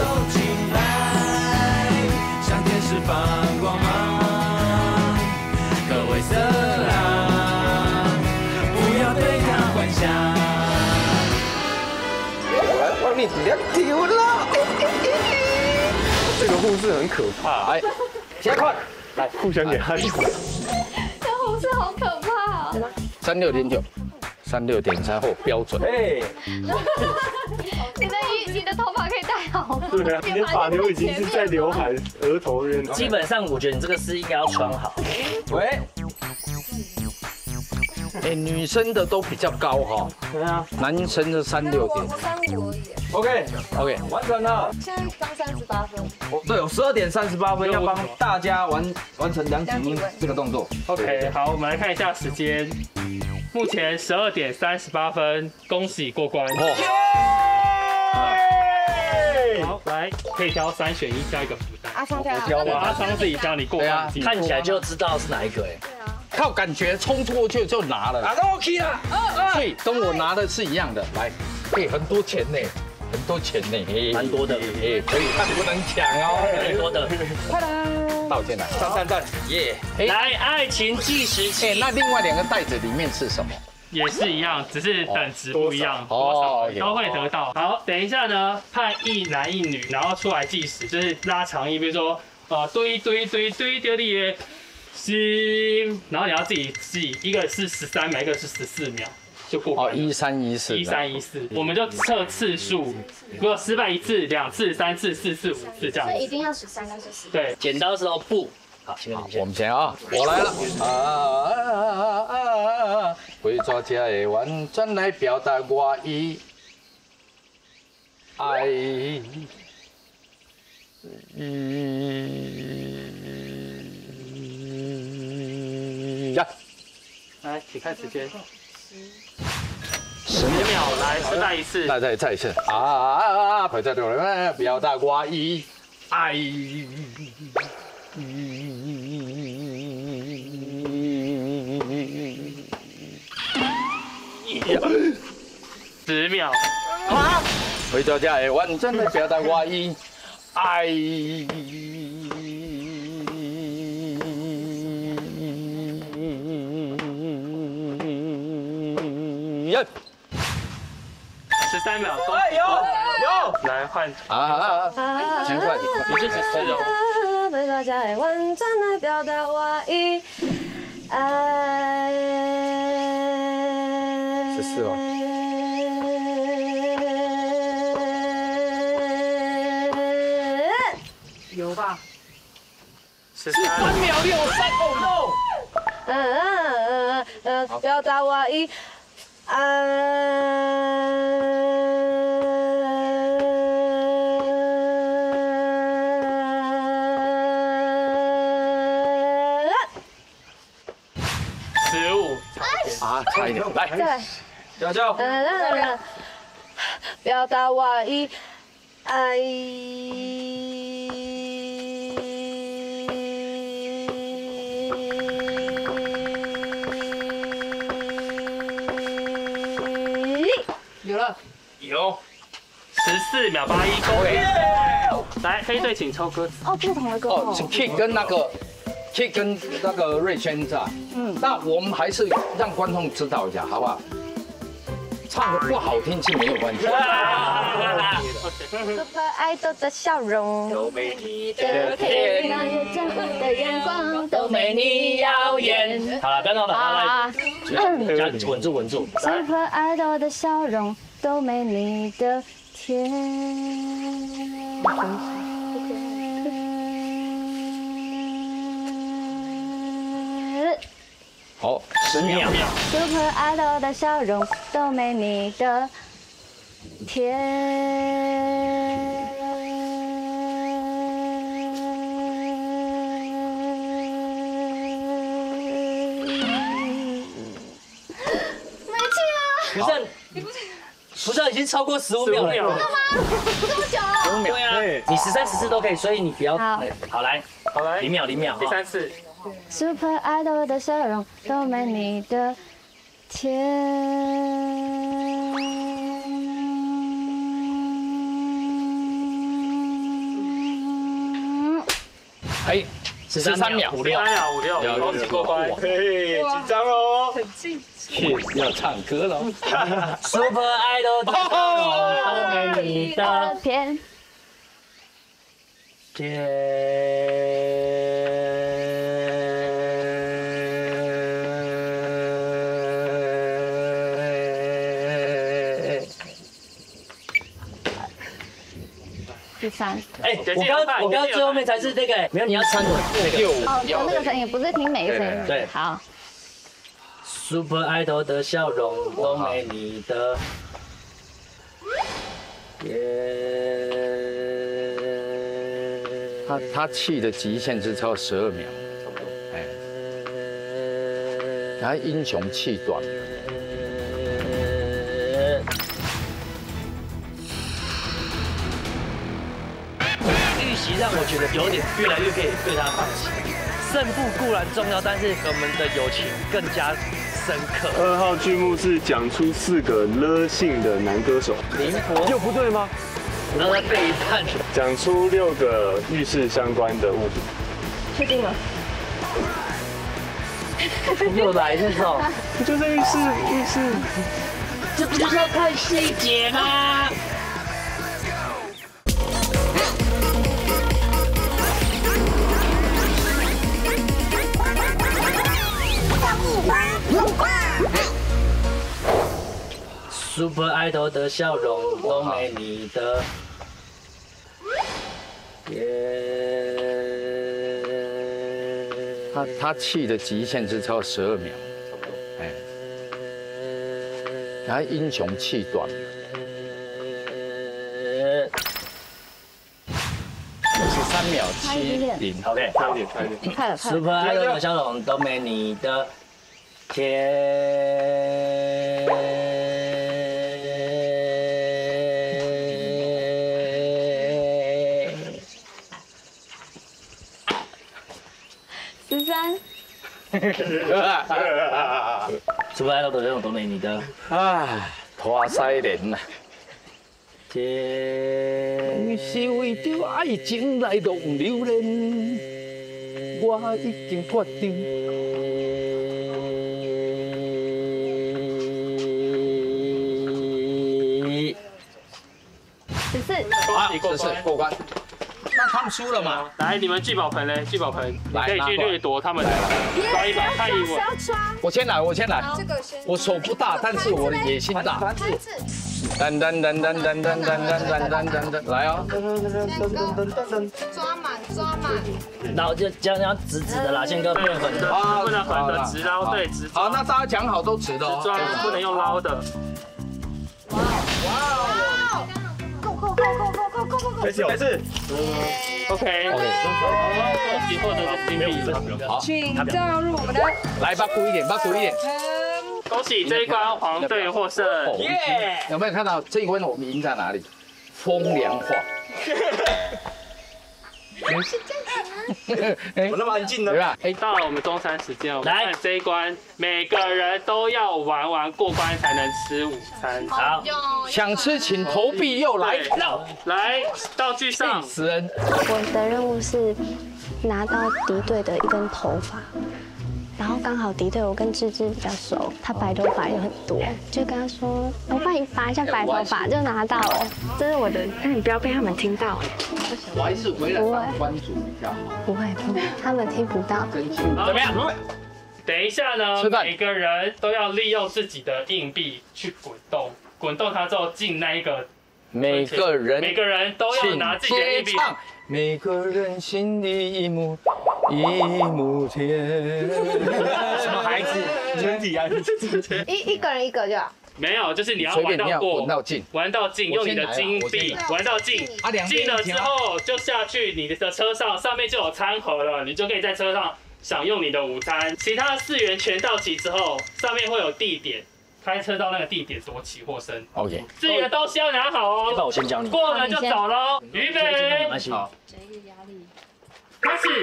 像天使放光芒，各位色狼，不要对他幻想。 我来帮你丢了。 这个护士很可怕。 加快， 来，互相给他。 这护士好可怕哦。 36.3后标准。 你的头发可以戴好吗？ 对啊，你的发流已经是在刘海、额头那边。 基本上，我觉得你这个是应该要穿好。 喂。 哎，女生的都比较高哈。 对啊， 男生的36点。 35而已。 OK， 完成了。 现在刚38分。 对，我12点38分要帮大家完成量体温这个动作。 OK， 好，我们来看一下时间，目前12点38分，恭喜过关。好，来，可以挑3选1挑一个福袋。 阿桑挑， 阿桑自己挑，你过关。 看起来就知道是哪一个哎。 靠感觉冲过去就拿了。 都 OK 了。 对，跟我拿的是一样的。来，哎，很多钱呢，很多钱呢， 蛮多的， 哎，可以，但不能抢哦， 蛮多的。 快来，道歉来，赞，耶！ 来，爱情计时器。 那另外2个袋子里面是什么？ 也是一样，只是等值不一样，多少都会得到。好，等一下呢，派1男1女，然后出来计时，就是拉长音，比如说堆丢你的心，然后你要自己记，一个是13秒，一个是14秒，就过关。1314，我们就测次数，如果失败1次、2次、3次、4次、5次这样。 所以一定要13跟14。 对， 剪刀石头布。好，请问我们先啊，我来了。会抓家的完整来表达我的爱。呀， 来，请看时间。10秒，来，失败1次。 再一次。会抓家的表达我的爱。 10秒。 啊！会抓家的完整来表达我的爱。 13秒，有，来换先快， 你是14哦。 会抓家的完整来表达我的爱。 14哦。 有吧？13 秒63哦 no！表达我的爱。 15。 差一点，来， 娇娇。 表达我的爱。 有，14秒81，恭喜！来，黑队请抽歌词。 哦，不同的歌哦，是 Kid 跟那个瑞轩是吧？那我们还是让观众知道一下，好不好？唱的不好听是没有关系。 Super Idol 的笑容都没你的甜，那些真的眼光都没你耀眼。 好了，不要闹了，好来，稳住。 Super Idol 的笑容都没你的甜。 好，10秒。 Super Idol 的笑容都没你的甜。 不是已经超过15秒了？ 真的吗？这么久 ？15秒。对啊，你13、14都可以，所以你不要。好来，0秒。 第3次。 Super Idol 的笑容都没你的甜。 哎，13秒 56，恭喜过关。 嘿，紧张哦。 很近。 要唱歌了。 Super Idol 的笑容都没你的甜。第3。 哎，我刚最后面才是那个，没有你要唱的那个。 哦，那个声音不是听每一声音。 对。 好。 Super Idol 的笑容都没你的。 他气的极限只超12秒，哎，他英雄气短。 预习让我觉得有点越来越可以对他放弃。胜负固然重要，但是我们的友情更加深刻。 2号剧目是讲出4个勒姓的男歌手， 灵活又不对吗？ 然后再背一半， 讲出6个浴室相关的物品。 确定吗？ 又来这种， 不就是浴室？ 这不就是要看细节吗？Super Idol 的笑容都没你的。 他气的极限只超12秒，哎，他英雄气短。53秒70 ，OK， 差一点。 快了。 Super Idol 的笑容都没你的甜。 13。 Super Idol 的笑容都没你的。 唉，拖西人呐。 甜。 是为着爱情来弄流连，我已经决定。 14， 过关。那他们输了吗？ 来，你们聚宝盆嘞，聚宝盆，你可以去掠夺他们的，抓一把，看一我。 我先来。我手不大，但是我的野心大。噔，来哦！ 抓满。 然后就这样直的啦，先跟不能横的， 不能横的，直捞对直。 好，那大家讲好都直的哦。 抓不能用捞的。 哇！够！ 没事。 OK， 恭喜获得的金币。 好， 请加入我们的。 来，把鼓一点。 恭喜这一关黄队获胜。 耶！有没有看到这一关我们赢在哪里？风凉话。 是这样子吗？ 我那么安静呢？ 对吧？ 到了我们中餐时间，我们看这一关，每个人都要玩完过关才能吃午餐。 好， 想吃请投币又来。 来，道具上。 死人。 我的任务是拿到敌对的一根头发。然后刚好敌对我跟芝芝比较熟，他白头发又很多，就跟他说，我帮你拔一下白头发，就拿到了。这是我的，那你不要被他们听到。 我还是回来当关主比较好。 不会，他们听不到。 怎么样？ 等一下呢，每个人都要利用自己的硬币去滚动它之后进那一个。 每个人都要拿自己的硬币。 每个人心里一亩田。 什么孩子？ 全体啊！ 一个人一个就好。 没有，就是你要玩到尽，用你的金币玩到尽，进了之后就下去你的车上，上面就有餐盒了，你就可以在车上享用你的午餐。其他4元全到齐之后，上面会有地点。开车到那个地点夺起获胜。 OK， 自己的东西要拿好哦。 那我先教你。 过了就走喽。预备。 好。 开始。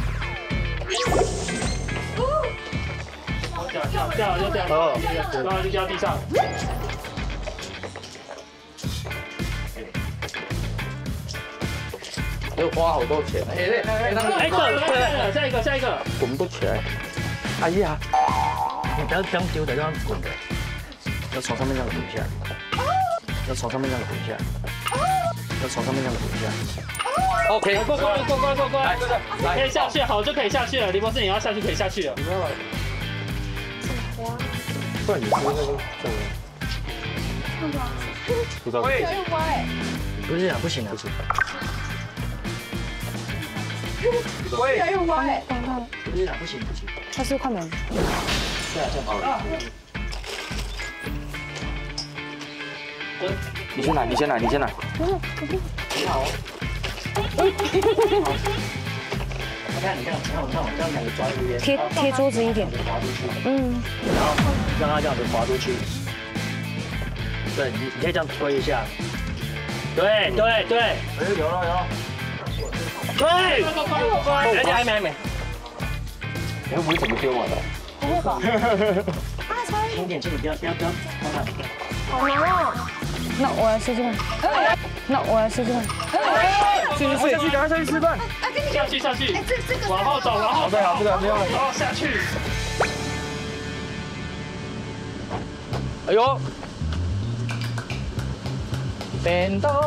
掉了就掉，然后就掉地上。 又花好多钱。 下一个。 滚不起来。哎呀， 你不要丢的，让它滚的。要从上面这样滚下来，要从上面这样滚下来，要从上面这样滚下来。 OK， 过关，可以下去，好就可以下去了。李博士，你要下去可以下去了。 不然你说那个这样。 不是啊，不行啊，不行。 喂，又歪。 不是啊，不行。 他是快门。 你先来，你先来，你先来。好。你看，我这样两个抓一边， 贴桌子一点。嗯。 然后让它这样子滑出去。对，你可以这样推一下。对。哎，有了。对。还没。你会不会整个丢完了？ 不会吧？ 轻点，不要。 好难哦。那我来试试看。 下去示范。 下去。往后走，往后走。 好，这个没有了。 然后下去。 哎呦！便当。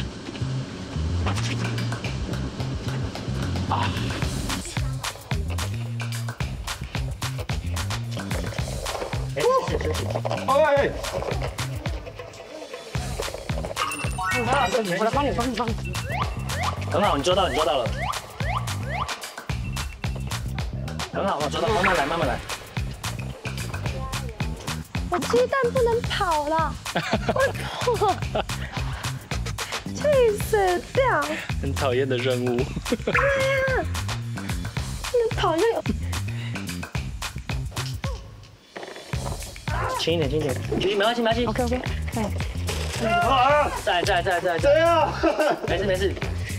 啊。哎！我来帮你。很好，你做到了。很好，我做到，慢慢来。 我鸡蛋不能跑了，气死掉！ 很讨厌的任务。 对呀，不能跑就有。 轻一点，没关系。 OK， 再。 这样。 没事。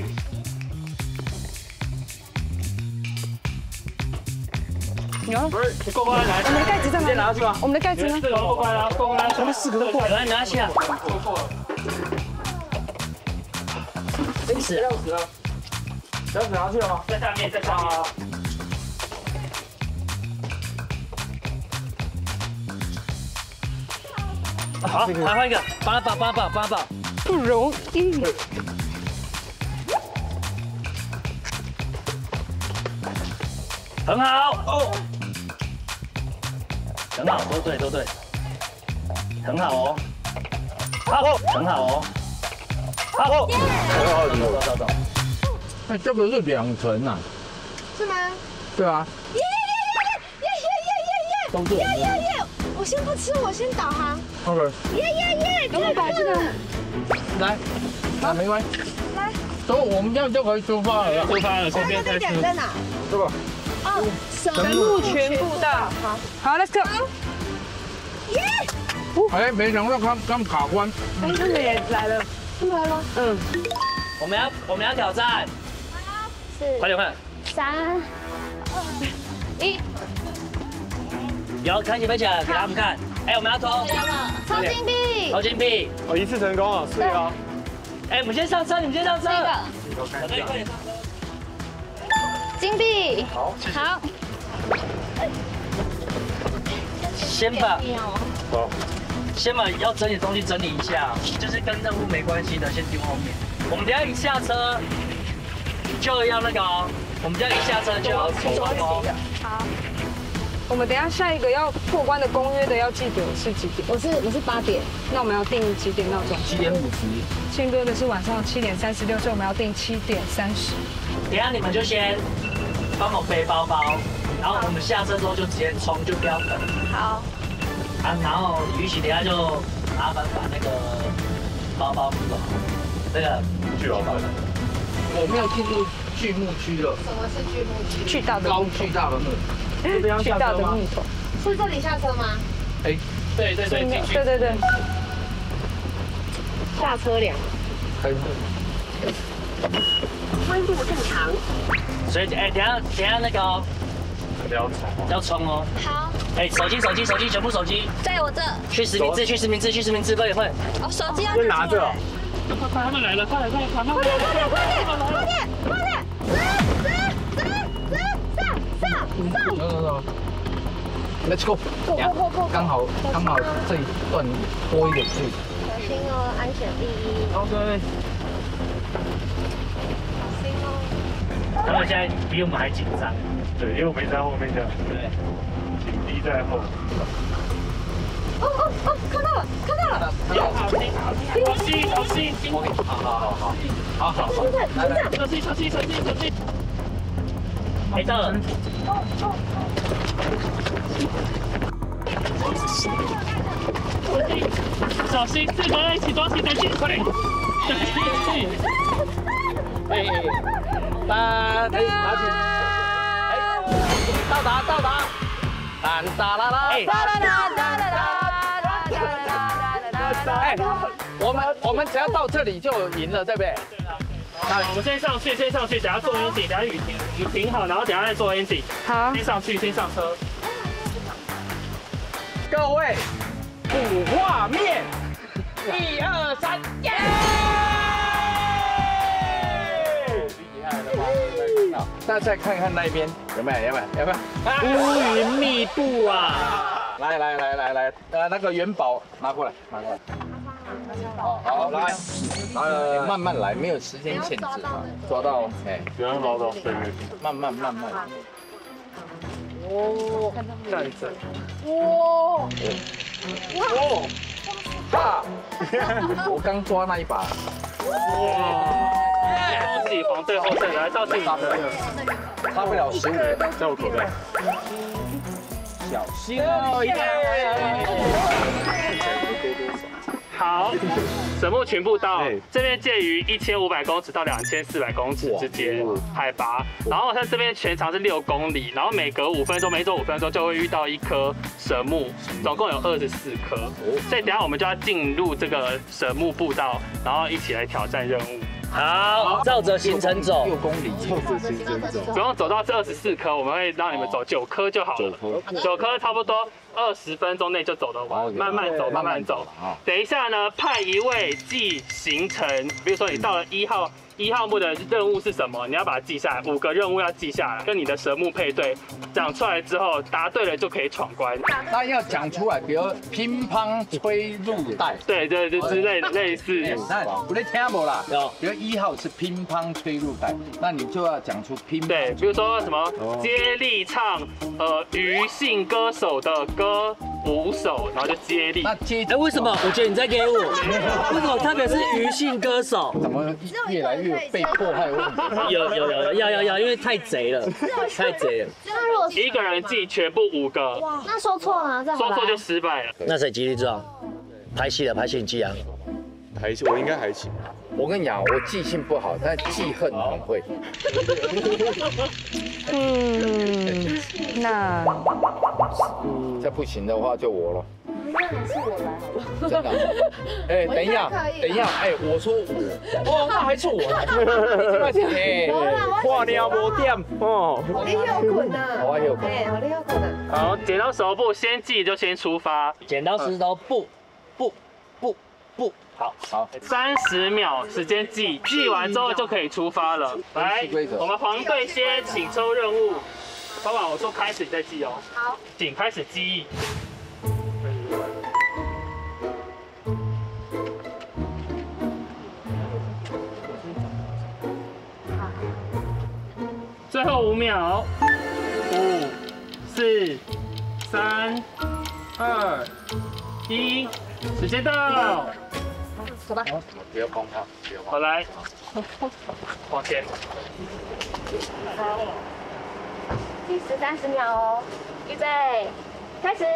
有。 不是，你过来。 我们的盖子在哪？ 直接拿去吗？ 我们的盖子呢？ 过来了。 他们4个都过来，没关系啊。 过了。 真是。钥匙拿去了吗？ 在下面。 好，来换一个，8把， 不容易。 很好哦，很好，都对，很好哦，很好哦，走。哎，这个是2层啊？ 是吗？ 对啊。 耶！我先不吃，我先导航。 OK。 耶！赶快把这个来，没关系。 来。 走，我们这样就可以出发了。 顺便再吃。在哪？ 这个。 哦，神木全部到。好 ，Let's go。耶！ 哎，没想到刚卡关。 哎，他们也来了。他们来了。嗯。 我们要挑战。 4、 快点。 3、2、1。 有，开启飞起来，给他们看。哎，我们要抽金币。 哦，1次成功啊，4个。 哎，我们先上车，你们先上车。 这个。金币。好。 先把要整理的东西整理一下，就是跟任务没关系的先丢后面。我们等下一下车就要那个哦，我们等下一下车就要抽哦。 好。我们等下下一个要破关的公约的要记得是几点？我是8点，那我们要定几点闹钟 ？7点50。 宪哥的是晚上7点36，所以我们要定7点30。 等下你们就先帮我背包包，然后我们下车之后就直接冲，就不要等。 好。 然后雨琦等下就麻烦把那个包包拿走，那个巨老板。 我没有进入巨木区了。 什么是巨木区？ 巨大的木头。 巨大的木头。 巨大的木头。 是这里下车吗？ 哎，对，进去。 对。 下车凉。 可以。 温度正常。 所以等下那个要冲哦。 好。 哎，手机，全部手机。 在我这。 去实名制，快点。 哦，手机要先拿着。 快，他们来了，快点！ 走 ！Let's go！ 刚好这一段多一点去。 小心哦，安全第一。 OK。 小心哦。 他们现在比我们还紧张。 对，因为我们在后面这样。 对。 紧逼在后。 看到了。 小心！ 好。 来，小心！ 哎，到了。 小心，4个人一起抓起再进，快点！ 拿起，到达，哒啦啦，我们只要到这里就赢了，对不对？ 好，我们先上去，等下做 ending， 等下雨停好，然后等下再做 ending。好，先上去，先上车。 各位，补画面，1、2、3，耶！厉害了吧？那再看看那边有没有？ 乌云密布啊！ 来，那个元宝拿过来。好，来，慢慢来，没有时间限制啊。抓到， 不要唠叨，对。 慢慢。 哦，站着。 大！我刚抓那一把。 恭喜黄队后队来到这里， 差不了15， 在我口袋。 小心哦！ 好，神木群步道这边介于1500公尺到2400公尺之间海拔，然后它这边全长是6公里，然后每走5分钟就会遇到一棵神木，总共有24棵，所以等下我们就要进入这个神木步道，然后一起来挑战任务。 好，照着行程走 ，6公里，照着行程走。 总共走到这24颗，我们会让你们走9颗就好了。9颗差不多20分钟内就走得完，慢慢走。等一下呢，派一位记行程，比如说你到了1号目的任务是什么？你要把它记下来，5个任务要记下来，跟你的神木配对，讲出来之后答对了就可以闯关。 那要讲出来，比如乒乓吹入袋， 对之类的类似。 那我在听不啦？比如1号是乒乓吹入袋，那你就要讲出乒乓。 对，比如说什么接力唱余姓歌手的歌5首，然后就接力。 那为什么？我觉得你在给我，为什么特别是余姓歌手？ 怎么越来越被迫害问题？ 要，因为太贼了，太贼了。 那如果一个人记全部5个， 那说错了，再说错就失败了。 那谁记力最好？拍戏你记啊？ 还行，我应该还行。 我跟你讲，我记性不好，但记恨很会。 那再不行的话就我了。 那还是我来好了。 真的？哎，等一下，我说我，那还是我来。 画尿无点哦。 你有困啊？ 我有困。 你有困啊？ 好，剪刀石头布，先记就先出发。 剪刀石头布。好 ，30秒时间记完之后就可以出发了。来，我们黄队先请抽任务。包管我说开始，你再记哦。好，请开始记忆。最后5秒，5、4、3、2、1，时间到。 走吧。 不要碰它， 好来，往前。 计时30秒哦，预备，开始。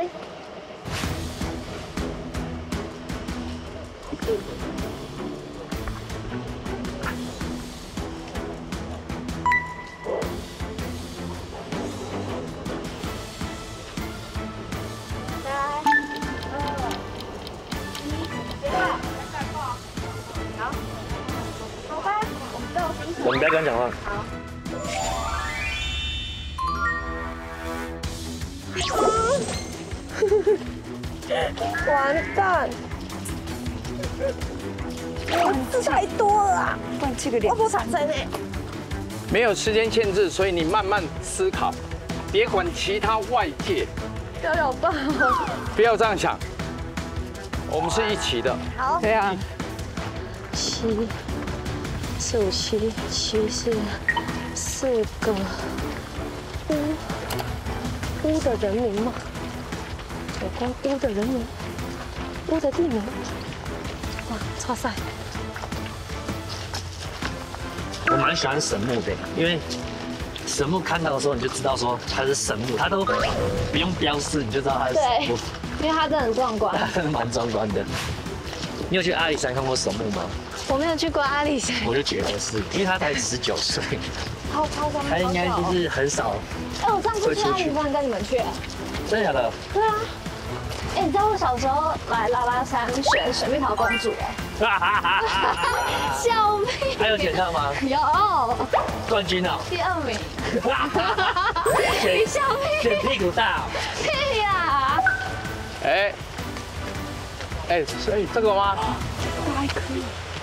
我们不要跟他讲话。 完蛋！我字太多了啊！换这个脸，我不产生哎。 没有时间限制，所以你慢慢思考，别管其他外界。 要有吧？ 不要这样想，我们是一起的。 好。 对啊。 7、4、5、7、7是4个乌的人名吗？有关乌的人名，乌的地名。哇，超赛！ 我蛮喜欢神木的，因为神木看到的时候你就知道说它是神木，它都不用标示，你就知道它是神木。 因为它真的很壮观。 真的蛮壮观的。你有去阿里山看过神木吗？ 我没有去过阿里山。 我就觉得是，因为他才19岁， 好夸张。 他应该就是很少。 哎，我上次去阿里山跟你们去。 真的假的？ 对啊。哎，你知道我小时候来拉拉山选水蜜桃公主哎。笑屁！ 还有选上吗？ 有。 冠军啊！ 第2名。你笑屁！ 选屁股大。 屁呀！ 所以这个吗？ 还可以。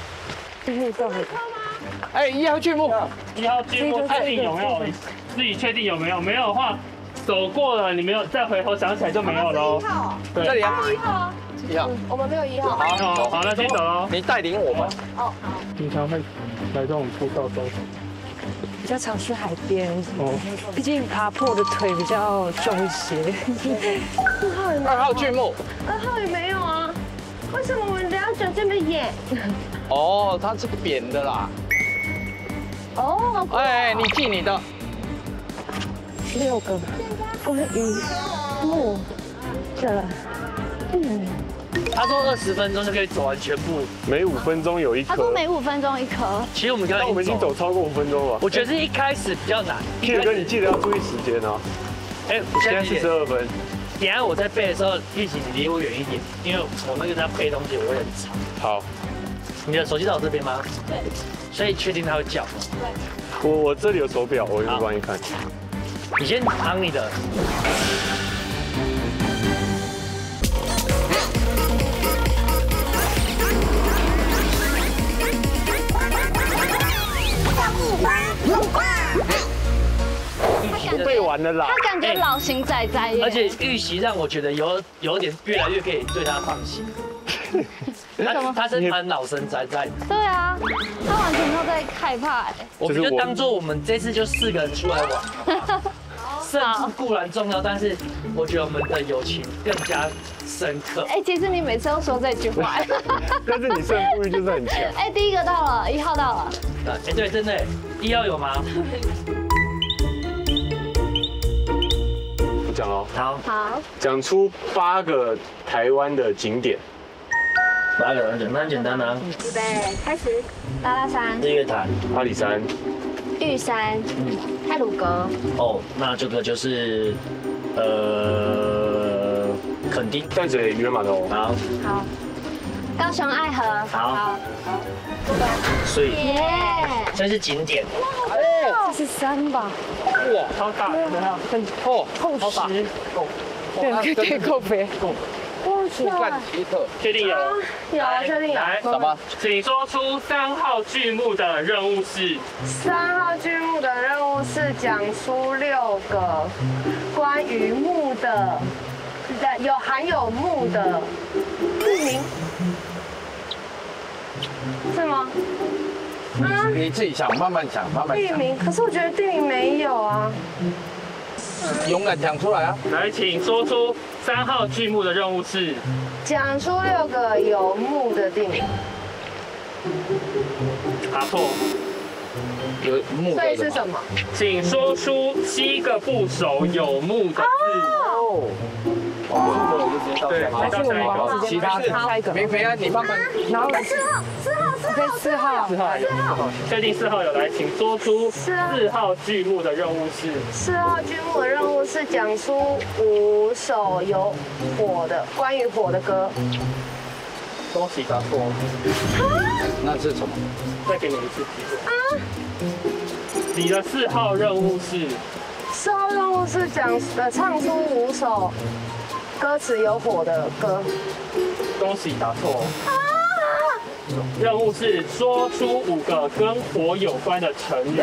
1号剧目 ，1号剧目确定有没有？自己确定有没有？没有的话，走过了，你没有再回头想起来就没有喽。 这里啊 1号。 1号， 我们没有1号。 好，那先走喽。 你带领我们。 哦，好。 平常会来这种步道中。 比较常去海边，毕竟爬坡的腿比较重一些。 2号剧目 2号也没有啊，为什么我们要走这么远？ 哦，它是扁的啦。 哦， 你记你的。 6个关于木的。 他说20分钟就可以走完全部， 每5分钟有一颗。 他说每5分钟1颗。 其实我们刚刚我们已经走超过5分钟了。 我觉得是一开始比较难。 Kid哥，你记得要注意时间哦。 我现在42分。 等下我在背的时候，玉琪你离我远一点，因为我那个在背东西，我会很吵。 好。 你的手机在我这边吗？对。所以确定他会叫吗？ 对。我这里有手表，我就帮你看。 你先扛你的。 背完了啦。 他感觉老型仔仔耶。 而且玉玺让我觉得有点越来越可以对他放心。他是蛮老神仔仔。 对啊，他完全没有在害怕哎。 我们就当做我们这次就4个人出来玩。胜负固然重要，但是我觉得我们的友情更加深刻。 其实你每次都说这句话。 但是你胜负欲就是很强。 第1个到了，1号到了。 对，真的，1号有吗？ 我讲哦。 好。 讲出8个台湾的景点。 8个很简单啊。 预备，开始。拉拉山。 日月潭。 阿里山。 玉山。太鲁阁。 那这个就是垦丁淡水渔人码头。 好。高雄爱河。 好。所以这是景点。 这是山吧？ 哇， 超大，怎么样？ 很厚实。对，够肥。 确定有？ 确定有。 来， 什么？ 请说出3号剧目的任务是。 3号剧目的任务是讲出6个关于木的，含有木的地名，是吗？ 你自己想，慢慢想，慢慢地名，可是我觉得地名没有啊。 勇敢讲出来啊！ 来，请说出3号剧目的任务是。 讲出6个有木的地名。 答错。 有木的。 所以是什么？ 请说出7个部首有木的字。对，来到下一个。 其他下一个。 明培啊，你慢慢。 然后4号。 确定4号有来，请说出4号剧目的任务是。 4号剧目的任务是讲出5首有火的关于火的歌。 恭喜答错。 那是什么？ 再给你一次机会。你的4号任务是。 4号任务是唱出5首歌词有火的歌。 恭喜答错。任务是说出5个跟火有关的成语。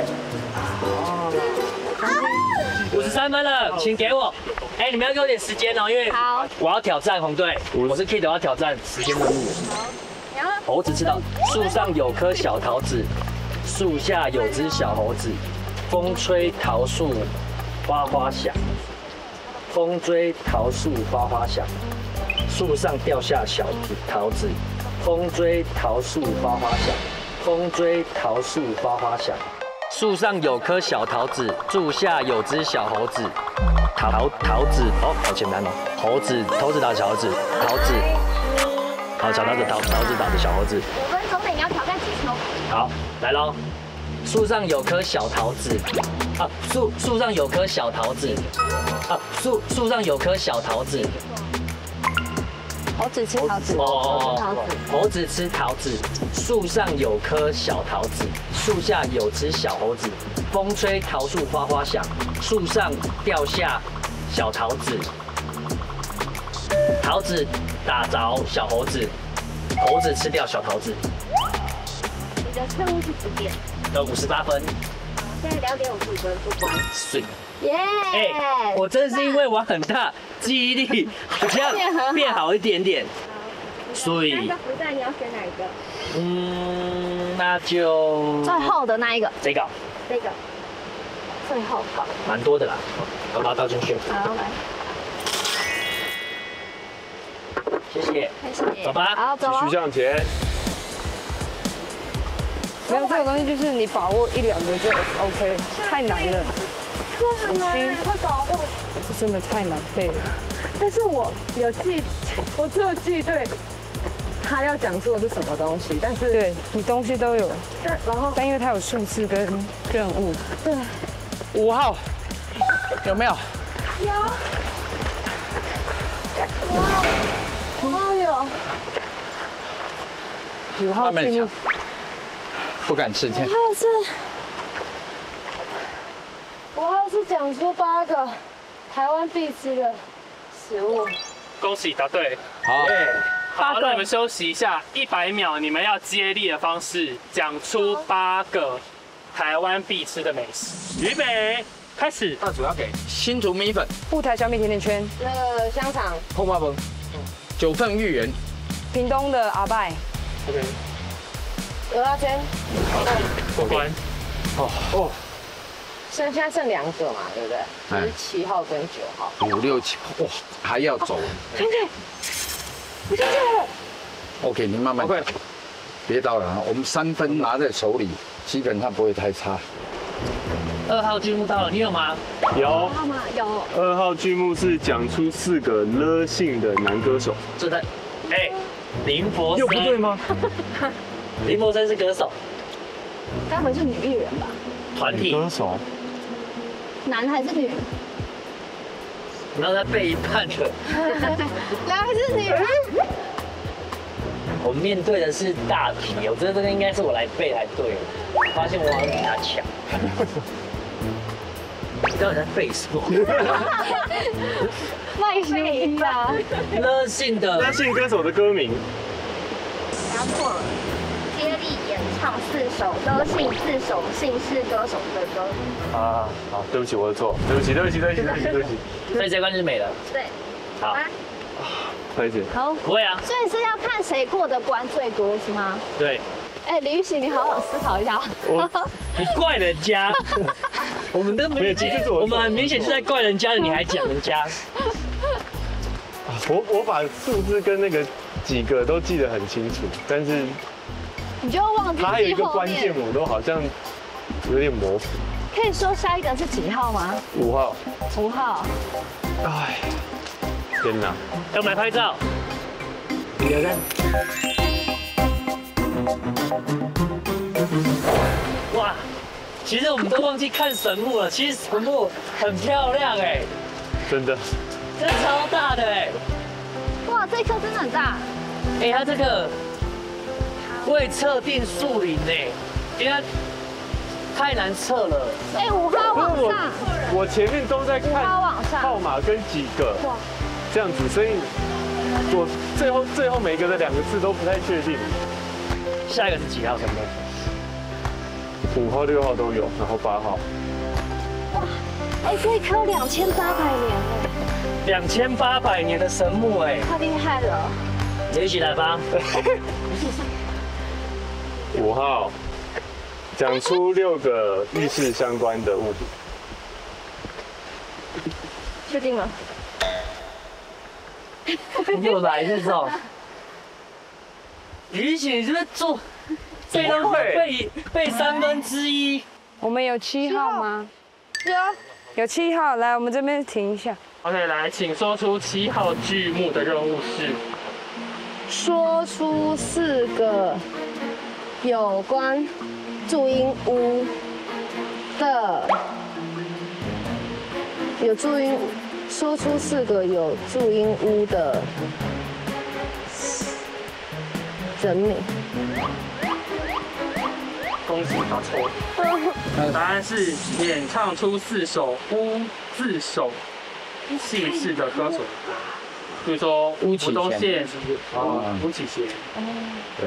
53分了，请给我。你们要给我点时间哦，因为我要挑战红队，我是 Kid， 我要挑战时间任务。猴子知道，树上有棵小桃子，树下有只小猴子，风吹桃树花花响，风吹桃树花花响，树上掉下小桃子。风吹桃树花花响，风吹桃树花花响。树上有棵小桃子，树下有只小猴子， 桃子哦，好简单哦。猴子打的小猴子，桃子。好，小桃子桃子打的小猴子。 5分钟内你要挑战几球？ 好，来喽。树上有颗小桃子，啊，树上有颗小桃子，啊，树上有颗小桃子。 猴子吃桃子。 猴子吃桃子，树上有颗小桃子，树下有只小猴子。风吹桃树哗哗响，树上掉下小桃子，桃子打着小猴子，猴子吃掉小桃子。 你的任务是几点 ？58分。 现在2点55分，过关。 水。 耶！ 我真是因为玩很大，记忆力好像变好一点点。所以。 那个福袋你要选哪一个？ 那就最后的那一个。 这个。 最后好。 蛮多的啦，我把它倒进去。 好，来。 谢谢。走吧。 好，走。 继续向前。 没有这个东西，就是你把握1、2个就 OK， 太难了。 很难，会搞混。 真的太难背了。但是我只有记对他要讲出的是什么东西，但是对你东西都有。但因为它有数字跟任务。对。5号有没有？ 有。5号有。 5号进入。 不敢吃天。 5号是讲出8个台湾必吃的食物。 恭喜答对。 好。 好，那你们休息一下，100秒，你们要接力的方式讲出8个台湾必吃的美食。预备，开始。 那主要给新竹米粉、 布台小米甜甜圈、 那个香肠、 红花崩、9份芋圆、 屏东的阿拜、 OK， 鹅鸭煎。 过关。 哦。 现在剩2个嘛，对不对？就是7号跟9号。 5、6、7，哇，还要走。 兄弟，我想起来了。 OK， 你慢慢。OK， 别倒了，我们3分拿在手里，基本上不会太差。 2号剧目到了，你有吗？ 有。 有。 2号剧目是讲出4个勒姓的男歌手。 是的。林柏森。 又不对吗？ 林柏森是歌手。 该不会是女艺人吧？ 团体。 歌手。 男还是女？ 然后再背一半的。 男还是女？ 我面对的是大题，我觉得这个应该是我来背才对。发现我好像比他强。你到底在背什么？ 卖心吧。 勒姓歌手的歌名。 答错了。接力演唱4首勒姓4首姓氏歌手的歌。 好，对不起，我的错，对不起。 所以这关就是没了。 对。 好。 快点。 好。 不会啊。 所以是要看谁过的关最多是吗？ 对。 李玉玺，你好好思考一下。 你怪人家，我们都没有记，我们很明显是在怪人家的，你还讲人家。 我把数字跟那个几个都记得很清楚，但是你就忘记它还有一个关键，我都好像有点模糊。 可以说下一个是几号吗 ？5号。 5号。 哎，天哪！ 要我们来拍照。 1、2、3。哇，其实我们都忘记看神木了。其实神木很漂亮真的。 这超大的哇，这颗真的很大。 它这个未测定树林因为太难测了。 5号往上。 我前面都在看号码跟几个这样子，所以我最后每个的2个字都不太确定。 下一个是几号？什么 ？5号、6号都有，然后8号。 哇，这一棵2800年 2800年的神木太厉害了。 一起来吧。 5号，讲出6个浴室相关的物品。 确定吗？ 又来这种。李雪，你是不是做背3分之一？ 我们有7号吗？ 有。 有7号，来，我们这边停一下。 OK， 来，请说出7号剧目的任务是。 说出4个有关注音屋的，说出4个有注音屋的人名。 恭喜答错。答案是演唱出4首乌字首姓氏的歌手，比如说吴宗宪，吴启贤。对。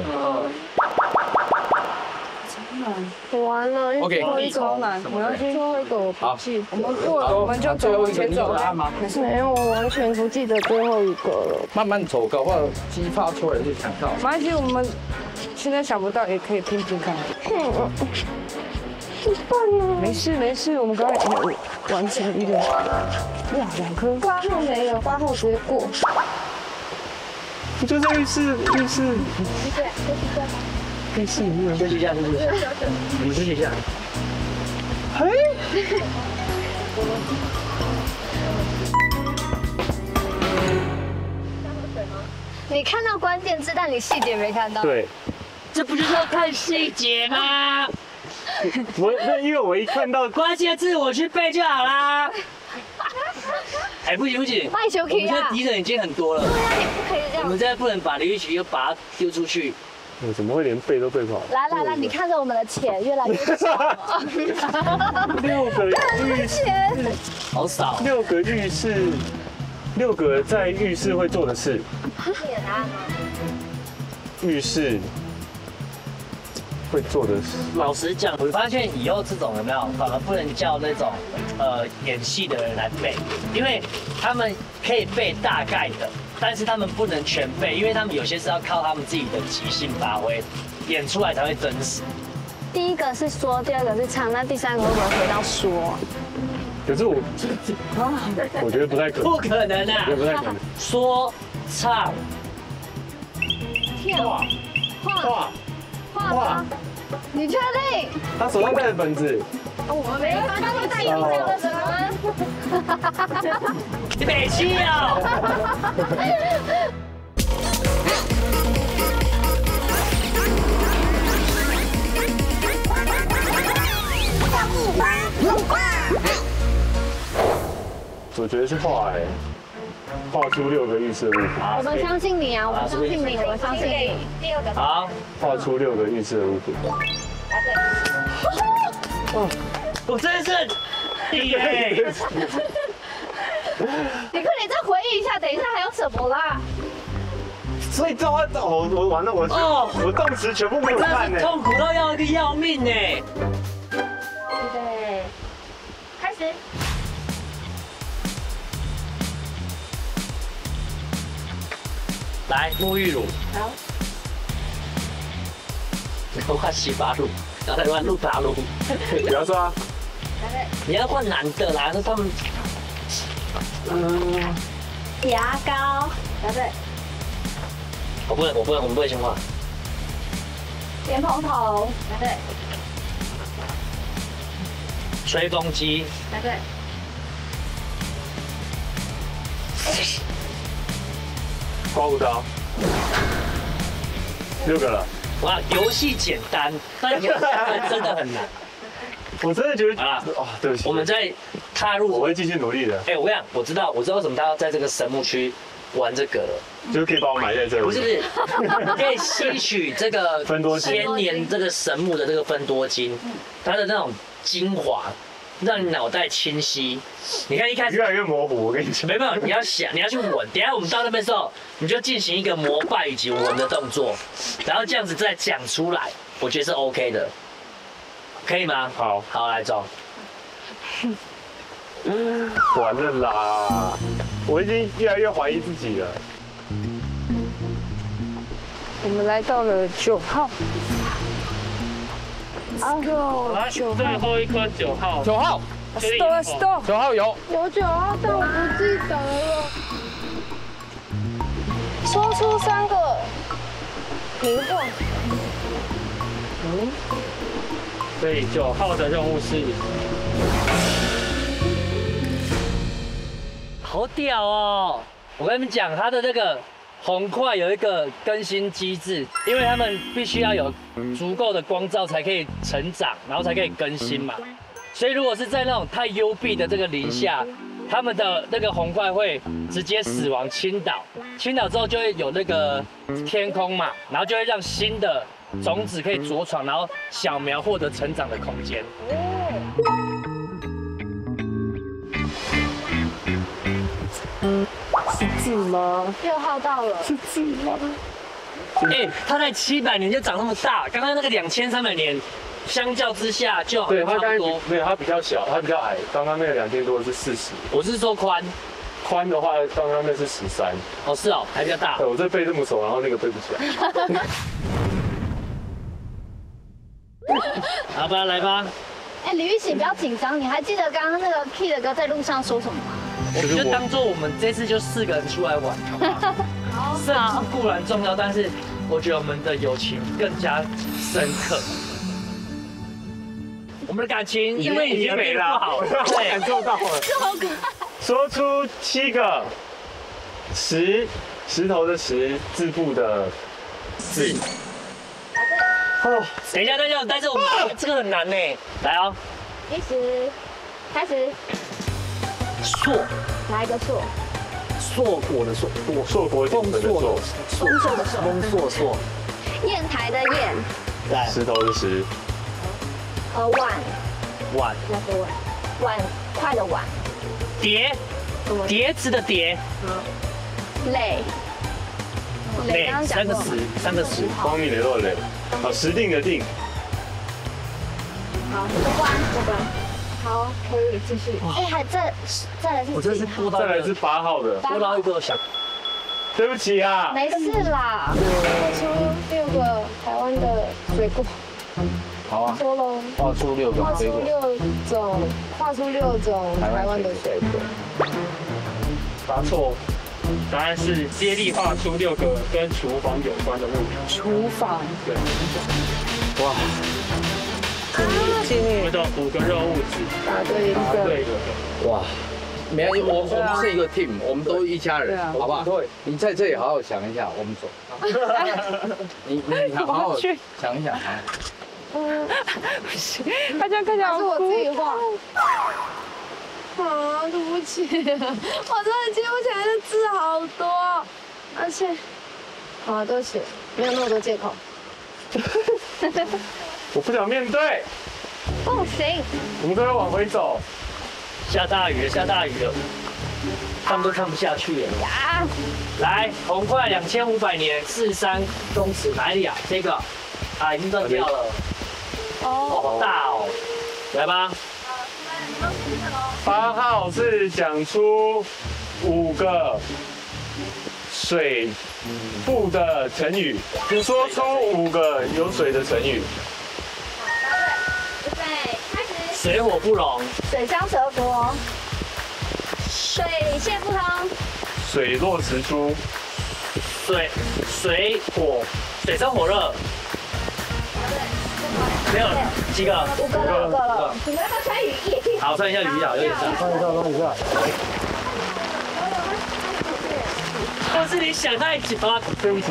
完了，因为最后一个超难，我要去最后一个我不记。我们就最后一个你有走。 答案吗？ 没有，我完全不记得最后一个了。 慢慢走，搞不好激发出来就想到。 没关系，我们现在想不到也可以拼拼看。 怎么办呢？ 没事，我们刚才已经完成一个，哇，2颗。 挂号没有，挂号直接过。 不就在浴室？ 对， 浴室里面。 休息一下，你们休息一下。 嘿。 你看到关键字，但你细节没看到。 对。 这不就是要看细节吗？ 因为我一看到关键字，我去背就好啦。哎，不行，我们现在敌人已经很多了。 对啊，你不可以这样。 我们现在不能把李玉琪又把它丢出去。 我怎么会连背都背不好？ 来，你看着我们的钱越来越少。 6个浴室， 好少。 6个浴室，6个在浴室会做的事。 你的答案吗？ 浴室会做的事。 老实讲，我发现以后这种有没有，反而不能叫那种演戏的人来背，因为他们可以背大概的。 但是他们不能全背，因为他们有些是要靠他们自己的即兴发挥，演出来才会真实。 第一个是说，第二个是唱，那第三个会不会回到说？ 可是我觉得不太可能。 不可能啊！ 不太可能。 说、唱、 跳、画，你确定？ 他手上带着本子。 我们没发现你带印象的什么？ 你北七哦！ 我觉得是画画出6个浴室的物品。 我们相信你啊，我们相信你，我们相信你。第二个。 好， 画出6个浴室的物品。 我真是你耶！ 你快点再回忆一下，等一下还有什么啦？ 所以这我完了，我动词全部没有看呢， 痛苦到要命呢。 对，开始。 来，沐浴乳。 好。 我换洗发乳，然后再换露发乳。 不要说啊。 你要换男的啦，那他们。 牙膏，答对。 我们不会先换。 莲蓬头，答对。 吹风机， 答对。 刮胡刀，6个了。 哇，游戏简单，但游戏真的很难。 我真的觉得啊，对不起。 我们在踏入， 我会继续努力的。 哎，我跟你讲，我知道为什么他要在这个神木区玩这个了， 就是可以把我埋在这里。 不是，可以吸取这个千年这个神木的这个芬多精，它的那种精华，让你脑袋清晰。你看一开始越来越模糊，我跟你讲。 没有，你要想，你要去闻。等一下我们到那边的时候，你就进行一个膜拜以及闻的动作，然后这样子再讲出来，我觉得是 OK 的。可以吗？ 好， 好，来走。 完了啦！我已经越来越怀疑自己了。 我们来到了9号。 来，最后一颗9号。 9号。 Stop。 9号有。 有9号，但我不记得了。说出3个名画。 所以9号的任务是好屌哦！我跟你们讲，它的这个红块有一个更新机制，因为他们必须要有足够的光照才可以成长，然后才可以更新嘛。所以如果是在那种太幽闭的这个林下，他们的那个红块会直接死亡倾倒，倾倒之后就会有那个天空嘛，然后就会让新的种子可以着床，然后小苗获得成长的空间。 是字吗？6号到了。是字吗？ 哎，它在700年就长那么大，刚刚那个2300年，相较之下就对，它差不多。 没有，它比较小，它比较矮。刚刚那个2000多是40。 我是说宽。 宽的话，刚刚那是13。 哦，是哦，还比较大。 对，我这背这么熟，然后那个背不起来。 好吧，来吧。 哎，李玉玺不要紧张，你还记得刚刚那个 Key 的哥在路上说什么吗？ 我们就当做我们这次就4个人出来玩，好不好？胜负固然重要，但是我觉得我们的友情更加深刻。我们的感情因为你没了， 对，感受到了。说出7个石头的石字部的字。 哦，等一下，但是我们这个很难呢。来哦 ，10，开始。 硕， 哪一个硕？ 硕果的硕， 硕果丰硕， 丰硕的硕， 丰硕硕。 砚台的砚。 对。 石头的石。 碗。 那个碗。碗筷的碗。 碟。碟子的碟。 垒。 垒，3个石。 光明磊落的磊。好，石定的定。 好，过关。好，可以继续。哎，再来是。 我这是播到。 再来是8号的。 播到一个想。 对不起啊。 没事啦。 出6个台湾的水果。 好啊。 说喽。 画出6种水果。 画出6种台湾的水果。 答错。答案是接力画出6个跟厨房有关的物品。 厨房。 对。 哇。 我们的5个热物质。 答对1个。 哇，没关系，我们是一个 team， 我们都一家人，好不好？你在这里好好想一下，我们走。你好好想一想啊。 不行，快讲，是我自己画。啊，对不起，我真的记不起来的字好多，而且，啊，对不起，没有那么多借口。 我不想面对。 不行。 我们都要往回走。 下大雨了，他们都看不下去了。来，红块2500年43公尺，哪里啊？这个啊，已经断掉了。哦，好大哦。来吧。 8号是讲出5个水部的成语，说出5个有水的成语。 预备，开始。 水火不容。 水乡蛇国。水泄不通。 水落石出。 水深火热。没有几个 ？5个了。你们要不要穿雨衣？ 好，穿一下雨衣啊，有点脏。 穿一下。 都是你想太久了。 对不起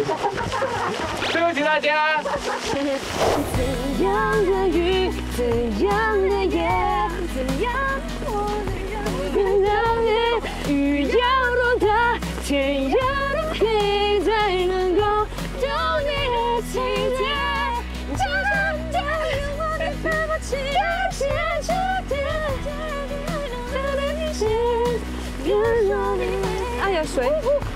大家。 怎样的雨，怎样的夜，怎样的雨要多大，天要多黑，才能够懂你的情节。哎呀，水。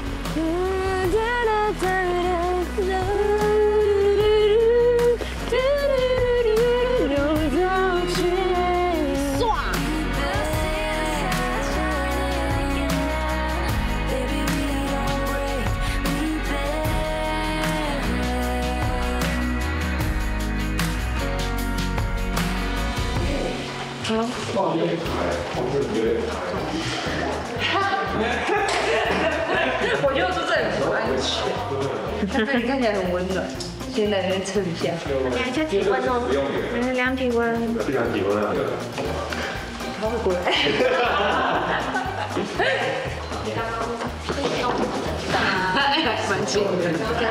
我觉得住这里很安全，那你看起来很温暖。先来称一下， 量一下体温哦，量体温。 量体温啊。 他会过来。 蛮近的。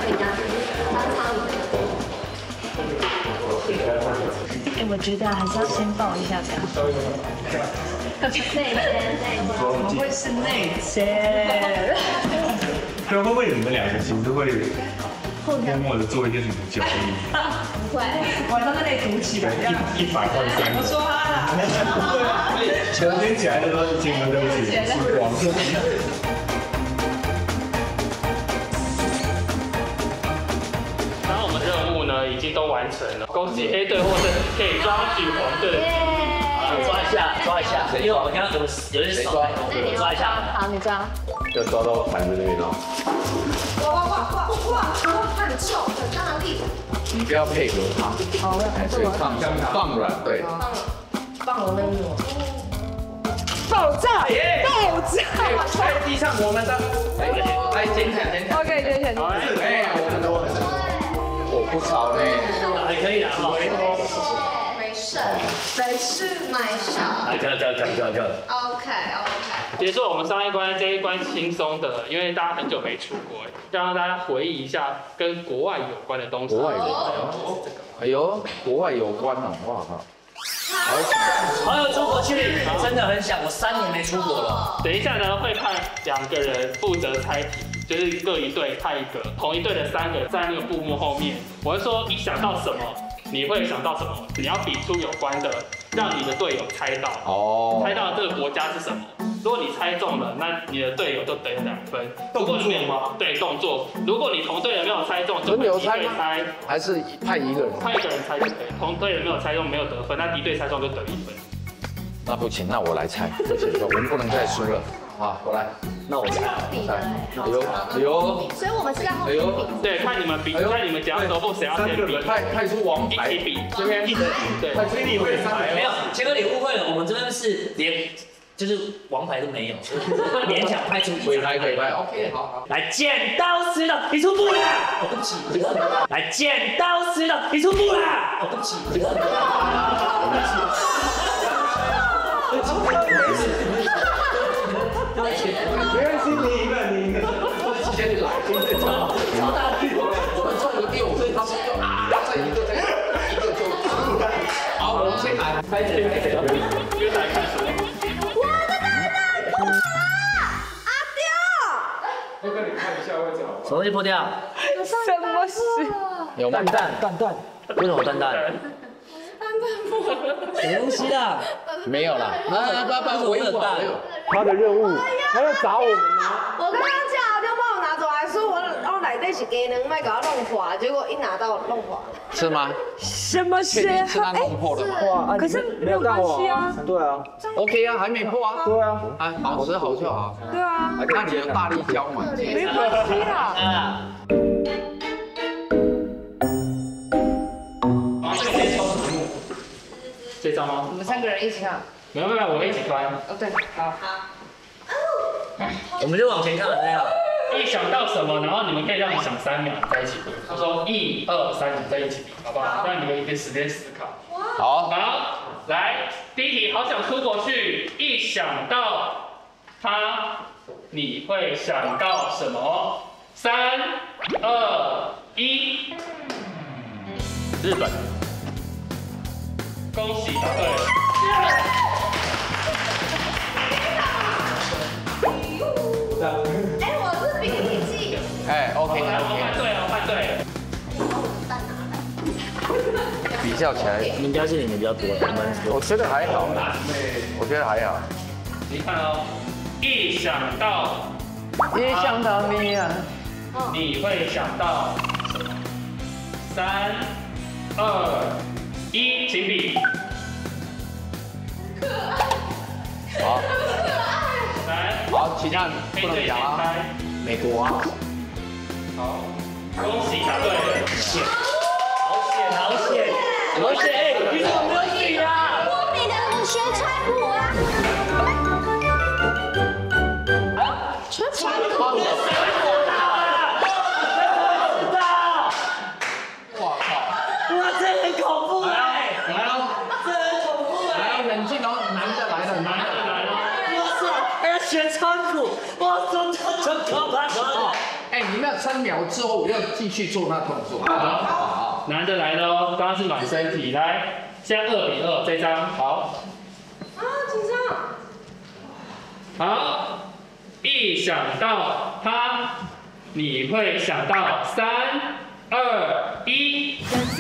哎，我觉得还是要先抱一下这样。怎么会是内切？ 对，会不会你们两个其实会默默的做一些什么交易？ 不会， 晚上在那里赌起来 100换3个。 我说他啦。 前天起来的时候，金额对不起，是光。 然后我们任务呢已经都完成了，恭喜黑队获胜，可以抓取黄队。 抓一下，抓一下，因为我们刚刚有点少，抓一下。 好，你抓。 要抓到盘子那边哦。 哇，很臭，很蟑螂屁股。 你不要配合它， 好， 所以放软，对。 放我那个。爆炸！爆炸！ 在地上我们的，来捡起来，捡起来。 OK， 捡起来。 哎，我们多，我不少呢， 还可以啦， 没事，买少。 来，跳。 OK。 结束我们上一关，这一关轻松的，因为大家很久没出国，让大家回忆一下跟国外有关的东西。 国外有关，哎呦，国外有关哦，哇靠！ 好想出国去，真的很想，我3年没出国了。 等一下呢，会派2个人负责猜题，就是各一队派一个，同一队的3个在那个布幕后面。我会说你想到什么，你会想到什么，你要比出有关的，让你的队友猜到。哦。猜到这个国家是什么？如果你猜中了，那你的队友就得2分。如果你没有对动作，如果你同队人没有猜中，就会敌对猜， 还是派一个人？ 派一个人猜就可以。同队人没有猜中，没有得分，那敌对猜中就得1分。 那不行，那我来猜，不行，我们不能再输了。好，我来。 那我猜。 有。 所以我们是在后面比。 对，看你们比，看你们讲手部谁要先比。 派出王牌。 一起比。 这边对。 所以你会猜？ 没有，杰哥你误会了，我们这边是连就是王牌都没有，勉强派出可以拍，OK， 好。 来，剪刀石头，你出布啦！哦，对不起。来，剪刀石头，你出布啦！哦，对不起。 没关系，你赢了。 先来，超大力，我们中个6，所以他们就再一个就。好，我们先来，开始。 越来开始。 哥哥，你看一下位置好不好？ 什么东西破掉？ 什么事？ 有蛋， 为什么蛋？什么东西啦？ 没有啦，不，我有蛋。 他的任务，他要找我们吗？ 我刚刚叫就帮我拿走，还说我内底是鸡卵，卖给我弄破，结果一拿到弄破。 是吗？ 什么事？ 是他弄破的吗？ 可是没有关系啊。 对啊。 OK 啊，还没破啊。对啊。啊，保持好就好。 对啊。 那你有大力胶嘛？ 没关系啦。 这张吗？ 我们3个人一起看。 没有，我们一起翻。 哦，对，好。 我们就往前看了那样。 一想到什么，然后你们可以让你想3秒在一起比。他说1、2、3，你在一起比，好不好？让你们一点时间思考。 好。 好，来，第一题，好想出国去。一想到他，你会想到什么？3、2、1。 日本。 恭喜答对了。 哎，我是比你记。 哎 ，OK， 换对了，换对了。 比较起来， 应该是你们比较多， 我觉得还好， 你看哦，一想到你啊， 你会想到什么？3、2、1，请比。 好。 来。 好，其他不能讲啊。美国啊。 好，恭喜答对了。 好险！哎，你怎么没有比啊？ 我比的我学川普啊。川普。 哇靠！ 哇，这很恐怖哎！ 来哦， 这很恐怖哎！ 来哦，冷静哦，男的来了。 来了。 哇塞，哎呀，选你们要3秒之后，我要继续做那动作。 好，难的来了哦，刚刚是暖身体，来，现在2比2这张，好。 啊，紧张。 好，一想到他，你会想到3、2、1。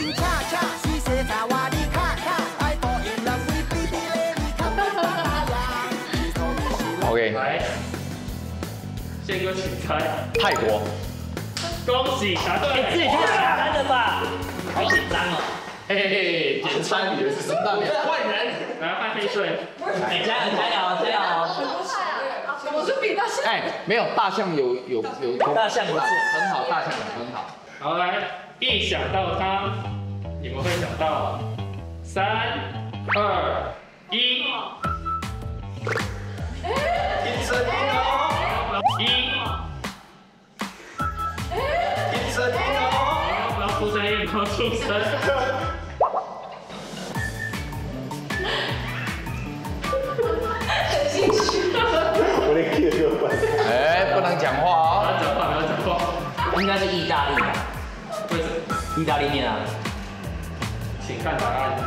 OK， 来，宪哥请猜。 泰国。 恭喜答对。 这也太简单了吧？好紧张哦。 嘿嘿嘿，简单也是什么道理？换人， 来换黑水。 加油加油加油！ 我是比大象。 哎，没有大象有大象不错， 很好，大象很好。 好，来，一想到他，你们会想到3、2、1。 听声音哦。 1。 听声音哦。 然后出声音，然后出声。 很心虚。 我连 Q 都不敢。 哎，不能讲话哦。 不要讲话，不要讲话。 应该是意大利吧？ 为什么？ 意大利面啊。 请看答案。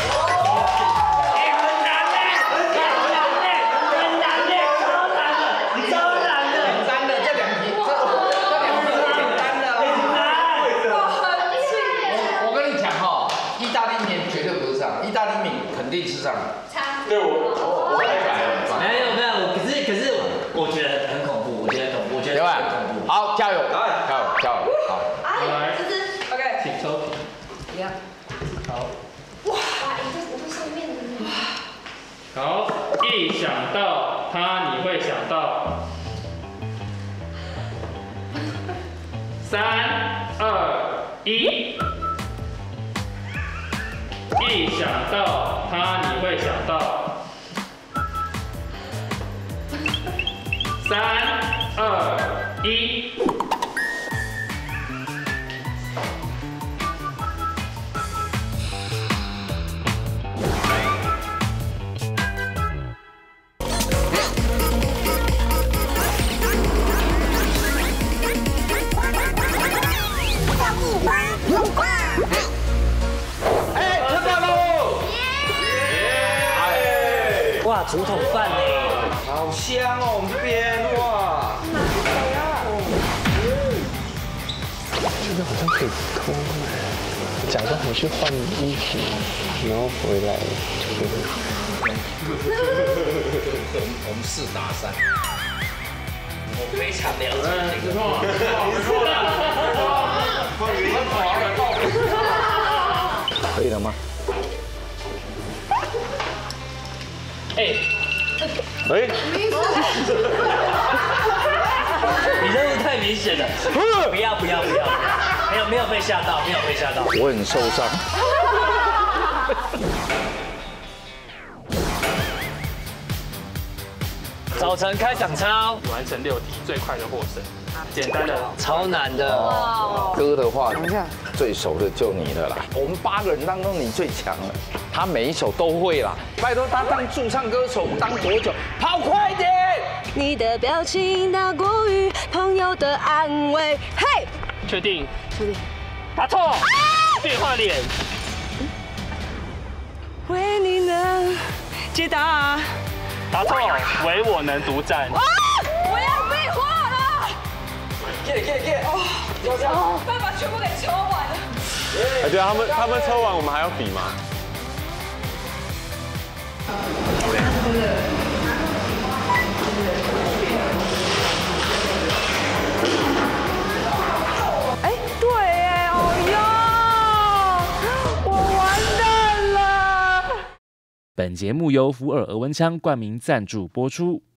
肯定是这样。 对我来改。 没有，可是我觉得很恐怖，我觉得很恐怖。 好，加油，加油，好。 来， 这是 OK， 请抽。 一样。 好。 哇，我会上面的。 好，一想到他，你会想到3、2、1。一想到他，你会想到3、2、1。 哇，竹筒饭呢， 好香哦，我们这边哇。 这个好像可以偷哎，假装我去换衣服，然后回来我们4打3。 我非常了解。 不错了。 可以了吗？ 哎，你这个太明显了，不要，没有被吓到， 我很受伤。 早晨开场操， 完成6题，最快的获胜。简单的， 超难的。 歌的话，最熟的就你了啦。我们8个人当中你最强了，他每一首都会啦。拜托他当驻唱歌手当多久？跑快点！ 你的表情大过于朋友的安慰。嘿， 确定？ 确定。 答错。变换脸。 为你能解答。 答错，唯我能独占。 啊！我要废话了。 get， 哦，爸爸全部给抽完了。 哎，对啊，他们抽完，我们还要比吗？ 哎，对耶，哦哟，我完蛋了。 本节目由福尔额温枪冠名赞助播出。